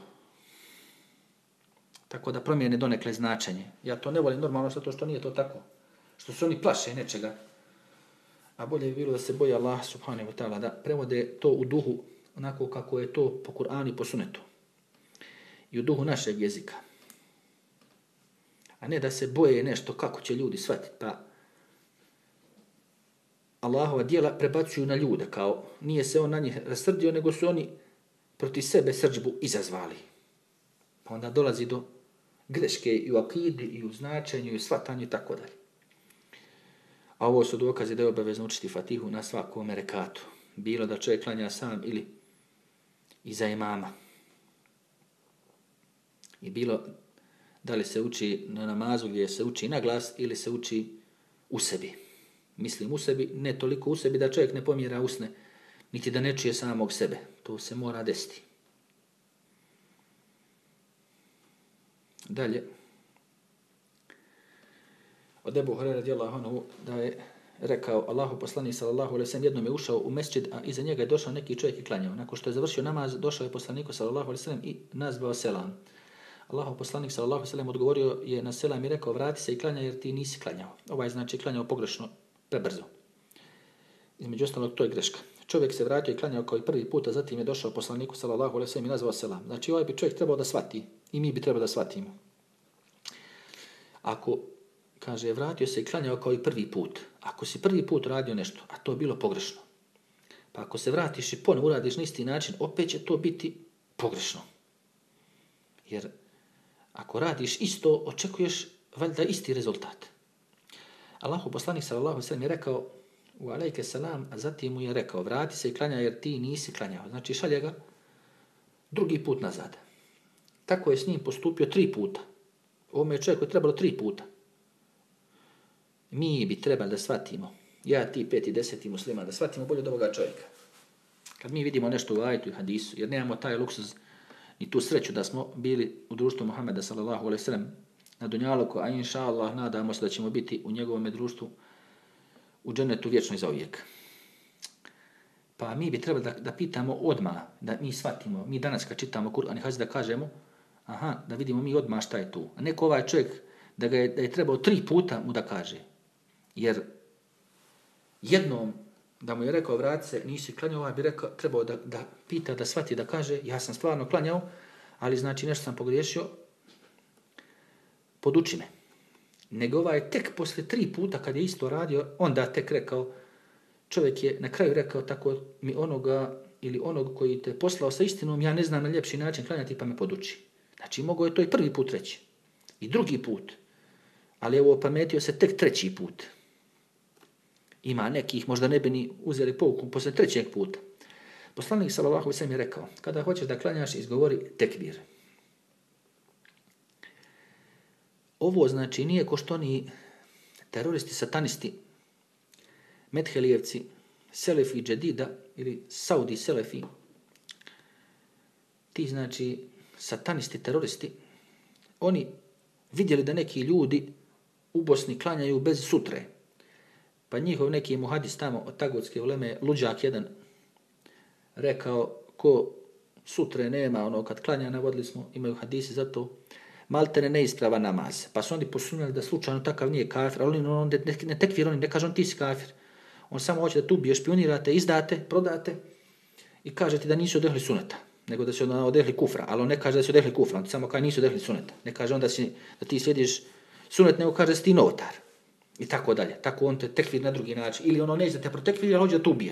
Tako da promijene donekle značenje. Ja to ne volim normalno zato što nije to tako. Što se oni plaše nečega. A bolje bi bilo da se boje Allah subhanahu wa ta'ala, da prevode to u duhu onako kako je to po Kur'anu i po sunetu. I u duhu našeg jezika. A ne da se boje nešto kako će ljudi shvatiti. Pa Allahova djela prebacuju na ljude, kao nije se on na njih rasrdio, nego su oni protiv sebe srdžbu izazvali. Pa onda dolazi do greške i u akidi, i u značenju, i u shvatanju i tako dalje. A ovo su dokaze da je obavezno učiti Fatihu na svakom rekatu. Bilo da čovjek klanja sam ili iza imama. I bilo da li se uči na namazu gdje se uči na glas ili se uči u sebi. Mislim u sebi, ne toliko u sebi da čovjek ne pomjera usne, niti da ne čuje samog sebe. To se mora desiti. Dalje. Od Ebu Hurajre radijallahu anhu da je rekao Allahu poslanik sallallahu alejhi ve sellem jednom je ušao u mesdžid, a iza njega je došao neki čovjek i klanjao. Nakon što je završio namaz, došao je poslaniku sallallahu alejhi ve sellem i nazvao selam. Allahu poslanik sallallahu alejhi ve sellem odgovorio je na selam i rekao: vrati se i klanjaj jer ti nisi klanjao. Ovaj znači klanjao pogrešno, prebrzo. Između ostalog, to je greška. Čovjek se vratio i klanjao kao i prvi put, a zatim je došao poslaniku sallallahu alejhi ve sellem i nazvao selam. Znači, ovaj bi čovjek trebao da shvati i mi bi trebali da shvatimo. Ako, kaže, vratio se i klanjao kao i prvi put, ako si prvi put radio nešto, a to je bilo pogrešno, pa ako se vratiš i ponovo uradiš na isti način, opet će to biti pogrešno. Jer ako radiš isto, očekuješ valjda isti rezultat. Allahu poslanik sallallahu alejhi ve sellem je rekao u alejke selam, a zatim mu je rekao, vrati se i klanjaj jer ti nisi klanjao. Znači šalje ga drugi put nazad. Tako je s njim postupio tri puta. Ovome je čovjeku trebalo tri puta. Mi bi trebali da shvatimo, ja, ti, peti, deseti musliman, da shvatimo bolje od ovoga čovjeka. Kad mi vidimo nešto u ajetu i hadisu, jer nemamo taj luksuz i tu sreću da smo bili u društvu Muhameda sallallahu alejhi ve sellem na dunjaluku, a inša Allah nadamo se da ćemo biti u njegovom društvu u džennetu vječno i zauvijek. Pa mi bi trebali da, da pitamo odmah, da mi shvatimo, mi danas kad čitamo Kur'an i hadis da kažemo, aha, da vidimo mi odmah šta je tu. A neko ovaj čovjek da, ga je, da je trebao tri puta mu da kaže. Jer jednom da mu je rekao vrati se, nisi klanjao, ovaj bi rekao, trebao da, da pita, da shvati, da kaže, ja sam stvarno klanjao, ali znači nešto sam pogriješio, poduči me. Nego ovaj tek posle tri puta kad je isto radio, onda tek rekao, čovjek je na kraju rekao tako mi onoga ili onog koji te poslao sa istinom, ja ne znam na ljepši način klanjati pa me poduči. Znači mogao je to i prvi put reći. I drugi put. Ali evo opametio se tek treći put. Ima nekih, možda ne bi ni uzeli pouku posle trećeg puta. Poslanik sallallahu alejhi ve sellem je rekao, kada hoćeš da klanjaš, izgovori tekbir. Ovo znači nije ko što oni teroristi, satanisti, Medhelijevci, Selefi Džedida ili Saudi Selefi, ti znači satanisti, teroristi, oni vidjeli da neki ljudi u Bosni klanjaju bez sutre. Pa njihov neki muhadis tamo od tagotske uleme, luđak jedan, rekao ko sutre nema, ono kad klanja, navodili smo, imaju hadisi za to, maltene neisprava namaz. Pa su oni posumnjali da slučajno takav nije kafir, ali on ne, ne tekfir, on ne kaže on ti si kafir. On samo hoće da tu ubiješ, špionirate, izdate, prodate i kažete da nisu odehli suneta, nego da su odehli kufra. Ali on ne kaže da su odehli kufra, on samo kaže nisu odehli suneta. Ne kaže on da, si, da ti slijediš sunet, nego kaže da si ti novotar. I tako dalje. Tako on te tekfir na drugi način. Ili ono neće da te protekfir, ali hoće da tu ubije.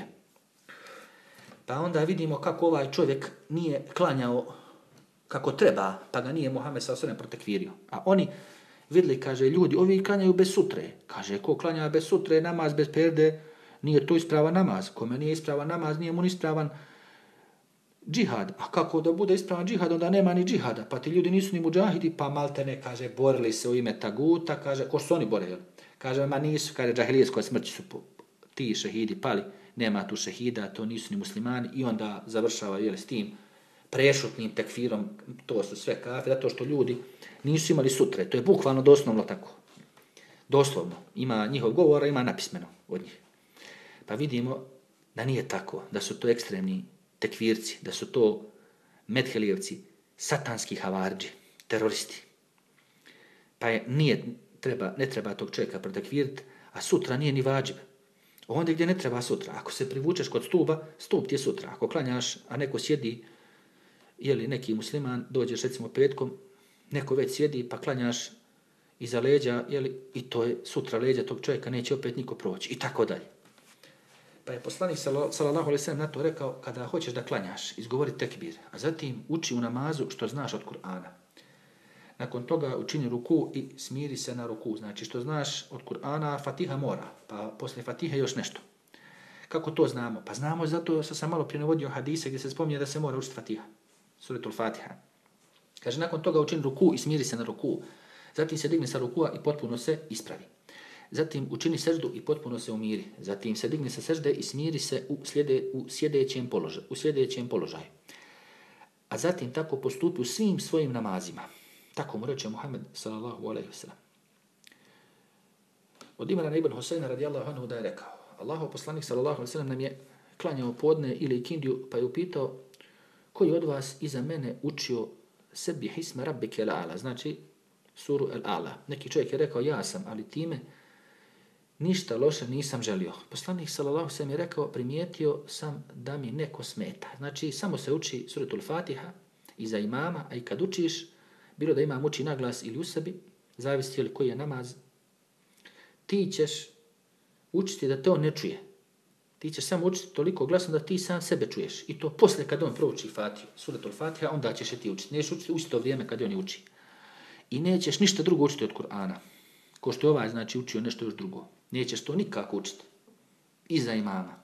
Pa onda vidimo kako ovaj čovjek nije klanjao kako treba, pa ga nije Muhammed sallallahu alejhi ve sellem protekvirio. A oni vidjeli, kaže, ljudi, ovi klanjaju bez sutre. Kaže, ko klanja bez sutre, namaz bez perde, nije to ispravan namaz. Kome nije ispravan namaz, nije mu ispravan džihad. A kako da bude ispravan džihad, onda nema ni džihada. Pa ti ljudi nisu ni muđahidi, pa maltene, kaže, borili se u ime taguta, kaže, ko su oni borili? Kaže, ma nisu, kaže, džahilijetskoj smrći su ti šehidi pali, nema tu šehida, to nisu ni muslimani, i onda završava, jel, s tim prešutnim tekfirom, to su sve kafir, zato što ljudi nisu imali sutre. To je bukvalno doslovno tako. Doslovno. Ima njihov govor, ima napismeno od njih. Pa vidimo da nije tako, da su to ekstremni tekvirci, da su to medhelijevci, satanski havardži, teroristi. Pa je, nije, treba, ne treba tog čovjeka protekviriti, a sutra nije ni vađib. Onda gdje ne treba sutra. Ako se privučeš kod stuba, stup ti je sutra. Ako klanjaš, a neko sjedi, jeli neki musliman, dođeš recimo petkom, neko već sjedi pa klanjaš iza leđa, jeli, i to je sutra leđa tog čovjeka, neće opet niko proći, i tako dalje. Pa je poslanik sallallahu alejhi ve sellem na to rekao, kada hoćeš da klanjaš, izgovori tekbir, a zatim uči u namazu što znaš od Kur'ana. Nakon toga učini ruku i smiri se na ruku. Znači što znaš od Kur'ana, Fatiha mora, pa posle Fatihe još nešto. Kako to znamo? Pa znamo zato što sam malo prije navodio hadise gdje se spominje da se mora učiti Fatiha. Suratul Fatiha. Kaže, nakon toga učini ruku i smiri se na ruku. Zatim se digne sa rukua i potpuno se ispravi. Zatim učini seždu i potpuno se umiri. Zatim se digne sa sežde i smiri se u, slijede, u, sljedećem, položaju, u sljedećem položaju. A zatim tako postupi u svim svojim namazima. Tako mu reče Muhammed sallallahu alejhi ve sellem. Od Imrana ibn Husajna radijallahu anhu da je rekao, Allahov poslanik sallallahu alejhi ve sellem nam je klanjao podne ili kindiju, pa je upitao, koji od vas iza mene učio sebi hisma rabbike al-a'la, znači suru al-a'la. Neki čovjek je rekao, ja sam, ali time ništa loše nisam želio. Poslanik sallallahu alejhi ve sellem je rekao, primijetio sam da mi neko smeta. Znači, samo se uči suratul Fatiha i za imama, a i kad učiš, bilo da imam uči naglas ili u sebi, zavisi li koji je namaz, ti ćeš učiti da te on ne čuje. Ti ćeš samo učiti toliko glasno da ti sam sebe čuješ. I to posle kad on prouči Fatiju, suratul Fatiha, onda ćeš je ti učiti. Nećeš učiti u isto vrijeme kad on je uči. I nećeš ništa drugo učiti od Kur'ana. Ko što je ovaj, znači, učio nešto još drugo. Nećeš to nikako učiti. Iza imama.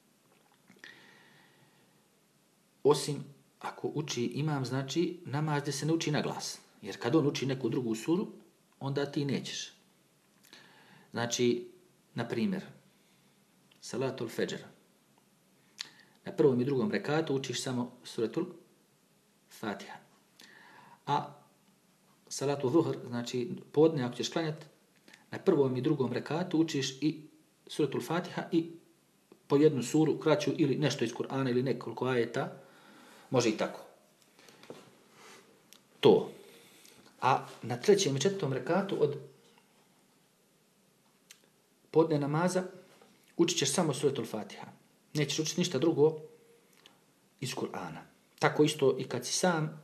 Osim ako uči imam, znači, namaz gdje se ne uči na glas. Jer kad on uči neku drugu suru, onda ti nećeš. Znači, na primjer, salatul fajr. Na prvom i drugom rekatu učiš samo suratul Fatiha. A salatu zuhr, znači podne ako ćeš klanjati, na prvom i drugom rekatu učiš i suratul Fatiha i po jednu suru kraću ili nešto iz Kur'ana ili nekoliko ajeta, može i tako. To. A na trećem i četvrtom rekatu od podne namaza učit ćeš samo suratul Fatiha. Nećeš učiti ništa drugo iz Kur'ana. Tako isto i kad si sam,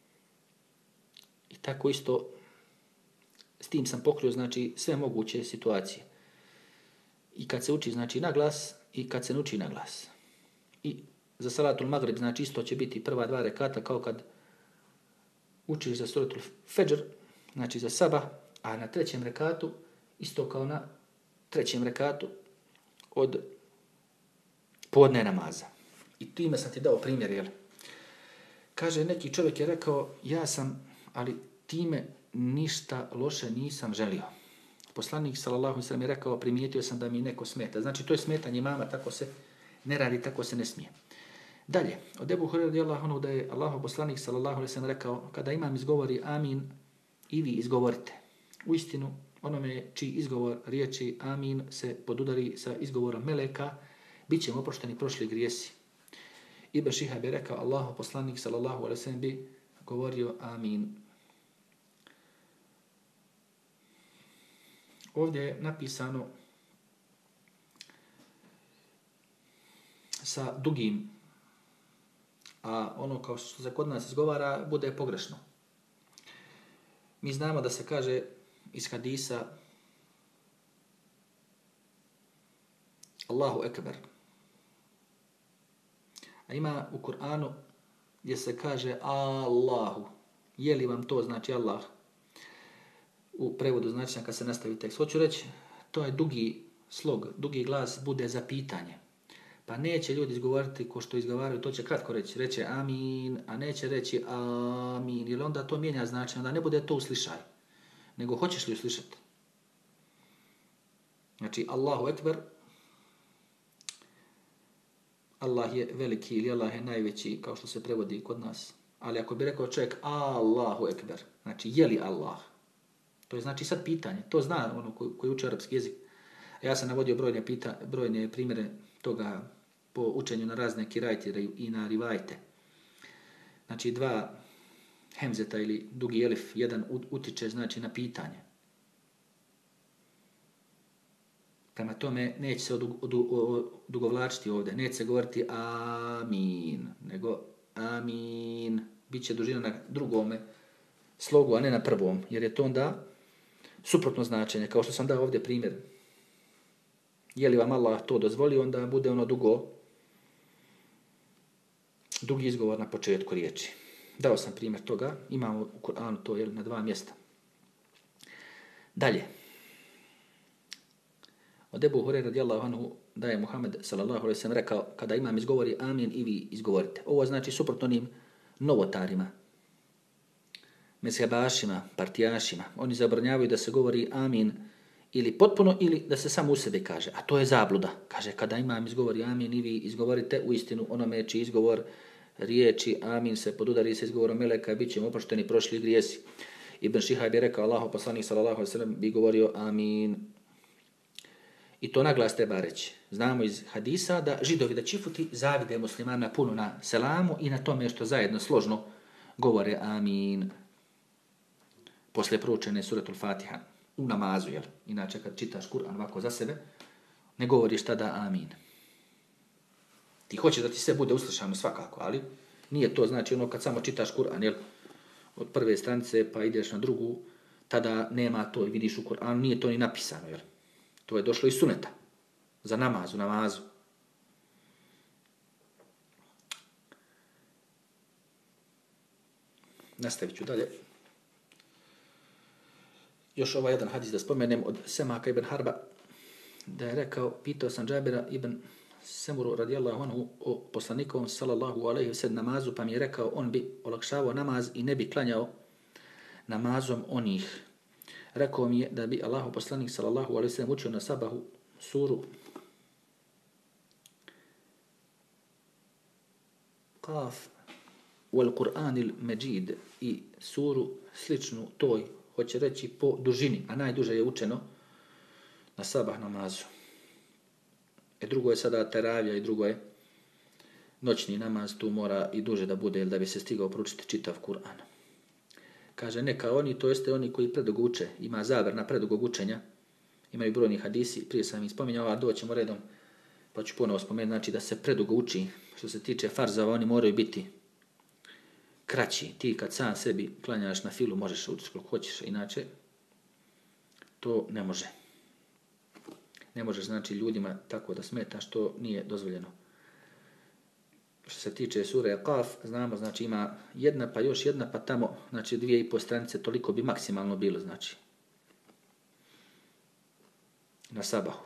i tako isto s tim sam pokrio, znači, sve moguće situacije. I kad se uči, znači, na glas, i kad se ne uči na glas. I za salatul Magrib, znači, isto će biti prva dva rekata kao kad učiš za suratul Fajr, znači za sabah, a na trećem rekatu, isto kao na trećem rekatu od podne namaza. I time sam ti dao primjer, jel? Kaže, neki čovjek je rekao, ja sam, ali time ništa loše nisam želio. Poslanik sallallahu alejhi ve sellem je rekao, primijetio sam da mi neko smeta. Znači, to je smetanje imama, tako se ne radi, tako se ne smije. Dalje, od Ebu Hurajre radijallahu anhu da je Allahov poslanik sallallahu alejhi ve sellem rekao, kada imam izgovori amin, i vi izgovorite. Uistinu, onome čiji izgovor riječi amin se podudari sa izgovorom meleka, bit ćemo oprošteni prošli grijesi. Ibn Šihab je rekao, Allahov poslanik sallallahu alejhi ve sellem bi govorio amin. Ovdje je napisano sa dugim, a ono kao što se kod nas izgovara bude pogrešno. Mi znamo da se kaže iz hadisa Allahu ekber. A ima u Kur'anu gdje se kaže Allahu. Je li vam to znači Allah? U prevodu znači kad se nastavi tekst. Hoću reći, to je dugi slog, dugi glas bude za pitanje. Pa neće ljudi izgovoriti ko što izgovaraju, to će kratko reći. Reće amin, a neće reći amin. Jer onda to mijenja značenje, onda ne bude to uslišaj. Nego hoćeš li uslišati? Znači, Allahu ekber, Allah je veliki ili Allah je najveći, kao što se prevodi kod nas. Ali ako bi rekao čovjek Allahu ekber, znači je li Allah? To je znači sad pitanje. To zna ono koji, koji uči arapski jezik. Ja sam navodio brojne, pita, brojne primjere toga po učenju na razne kirajte i na rivajte. Znači dva hemzeta ili dugi elif, jedan utiče znači na pitanje. Prema tome neće se odugovlačiti ovdje, neće se govoriti amin, nego amin. Biće dužina na drugome slogu, a ne na prvom, jer je to onda suprotno značenje, kao što sam dao ovdje primjer. Je li vam Allah to dozvolio, onda bude ono dugo, dugi izgovor na početku riječi. Dao sam primjer toga, imamo u Kur'anu to je na dva mjesta. Dalje. Od Ebu Hurajre radijallahu anhu da je Muhammed sallallahu alejhi ve sellem rekao, kada imam izgovori amin i vi izgovorite. Ovo znači suprotno onim novotarima, mezhebašima, partijašima. Oni zabranjavaju da se govori amin ili potpuno ili da se samo u sebi kaže. A to je zabluda. Kaže, kada imam izgovori amin i vi izgovorite, u istinu onome čiji izgovor riječi amin se podudari sa izgovorom meleka, bit ćemo oprošteni prošli grijesi. Ibn Šihab je rekao, Allahov poslanik sallallahu alejhi ve sellem bi govorio amin. I to naglas treba reći. Znamo iz hadisa da židovi da čifuti zavide muslimana puno na selamu i na tome što zajedno složno govore amin. Posle proučene suratul Fatiha. u namazu, jel? Inače kad čitaš Kur'an ovako za sebe, ne govoriš tada amin. Ti hoćeš da ti sve bude uslišano svakako, ali nije to znači ono kad samo čitaš Kur'an, jel? Od prve stranice pa ideš na drugu, tada nema to i vidiš u Kur'anu, nije to ni napisano, jel? To je došlo iz suneta. Za namaz, u namazu. Nastavit ću dalje. Još ovaj jedan hadis da spomenem od Semaka ibn Harba, da je rekao, pitao sam Džabira ibn Semuru radijallahu anhu o poslanikovom sallallahu alaihi wa sallam namazu, pa mi je rekao, on bi olakšavao namaz i ne bi klanjao namazom onih. Rekao mi je da bi Allahu poslanik sallallahu alaihi wa sallam učio na sabahu suru Qaf wal Qur'anil Majid i suru sličnu toj, hoće reći po dužini, a najduže je učeno na sabah namazu. E drugo je sada teravija i drugo je noćni namaz, tu mora i duže da bude, da bi se stigao proučiti čitav Kur'an. Kaže, neka oni, to jeste oni koji predugo uče, ima zabrana predugog učenja, imaju brojni hadisi, prije sam ih spominjao, a doćemo redom, pa ću ponovo spomenuti, znači da se predugo uči. Što se tiče farzava, oni moraju biti kraći. Ti kad sam sebi klanjaš na filu, možeš učiti koliko hoćeš, inače to ne može. Ne možeš znači ljudima tako da smetaš, to nije dozvoljeno. Što se tiče sure Qaf, znamo, znači ima jedna pa još jedna pa tamo, znači dvije i po stranice, toliko bi maksimalno bilo, znači na sabahu.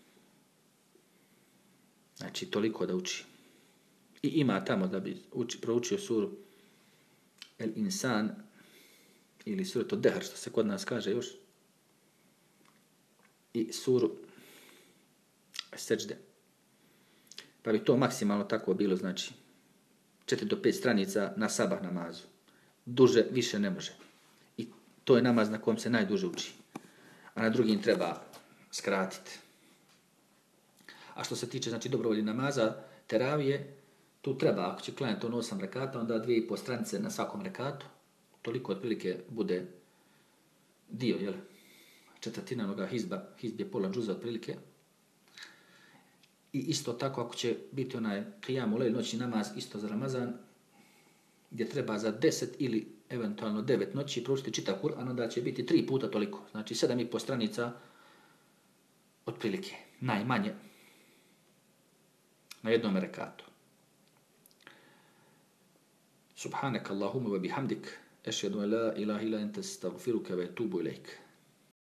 Znači toliko da uči. I ima tamo da bi uči, proučio suru El Insan ili suru Dehr, što se kod nas kaže još, i suru Seđde. Pa bi to maksimalno tako bilo, znači četiri do pet stranica na sabah namazu. Duže više ne može. I to je namaz na kojem se najduže uči. A na drugim treba skratiti. A što se tiče znači dobrovoljnih namaza, teravije, tu treba, ako će klanjati on osam rekata, onda dvije i po stranice na svakom rekatu. Toliko otprilike bude dio, jel? Četvrtina onoga hizba, hizb je pola džuza otprilike. I isto tako ako će biti onaj qiyamu lejl, noćni namaz, isto za Ramazan, gdje treba za deset ili eventualno devet noći proučiti čitav Kur'an, onda će biti tri puta toliko. Znači sedam i po stranica otprilike, najmanje, na jednom rekatu. Subhanak Allahumma wa bihamdik, ešhedu an la ilaha illa ente, astaghfiruka wa etubu ilejk.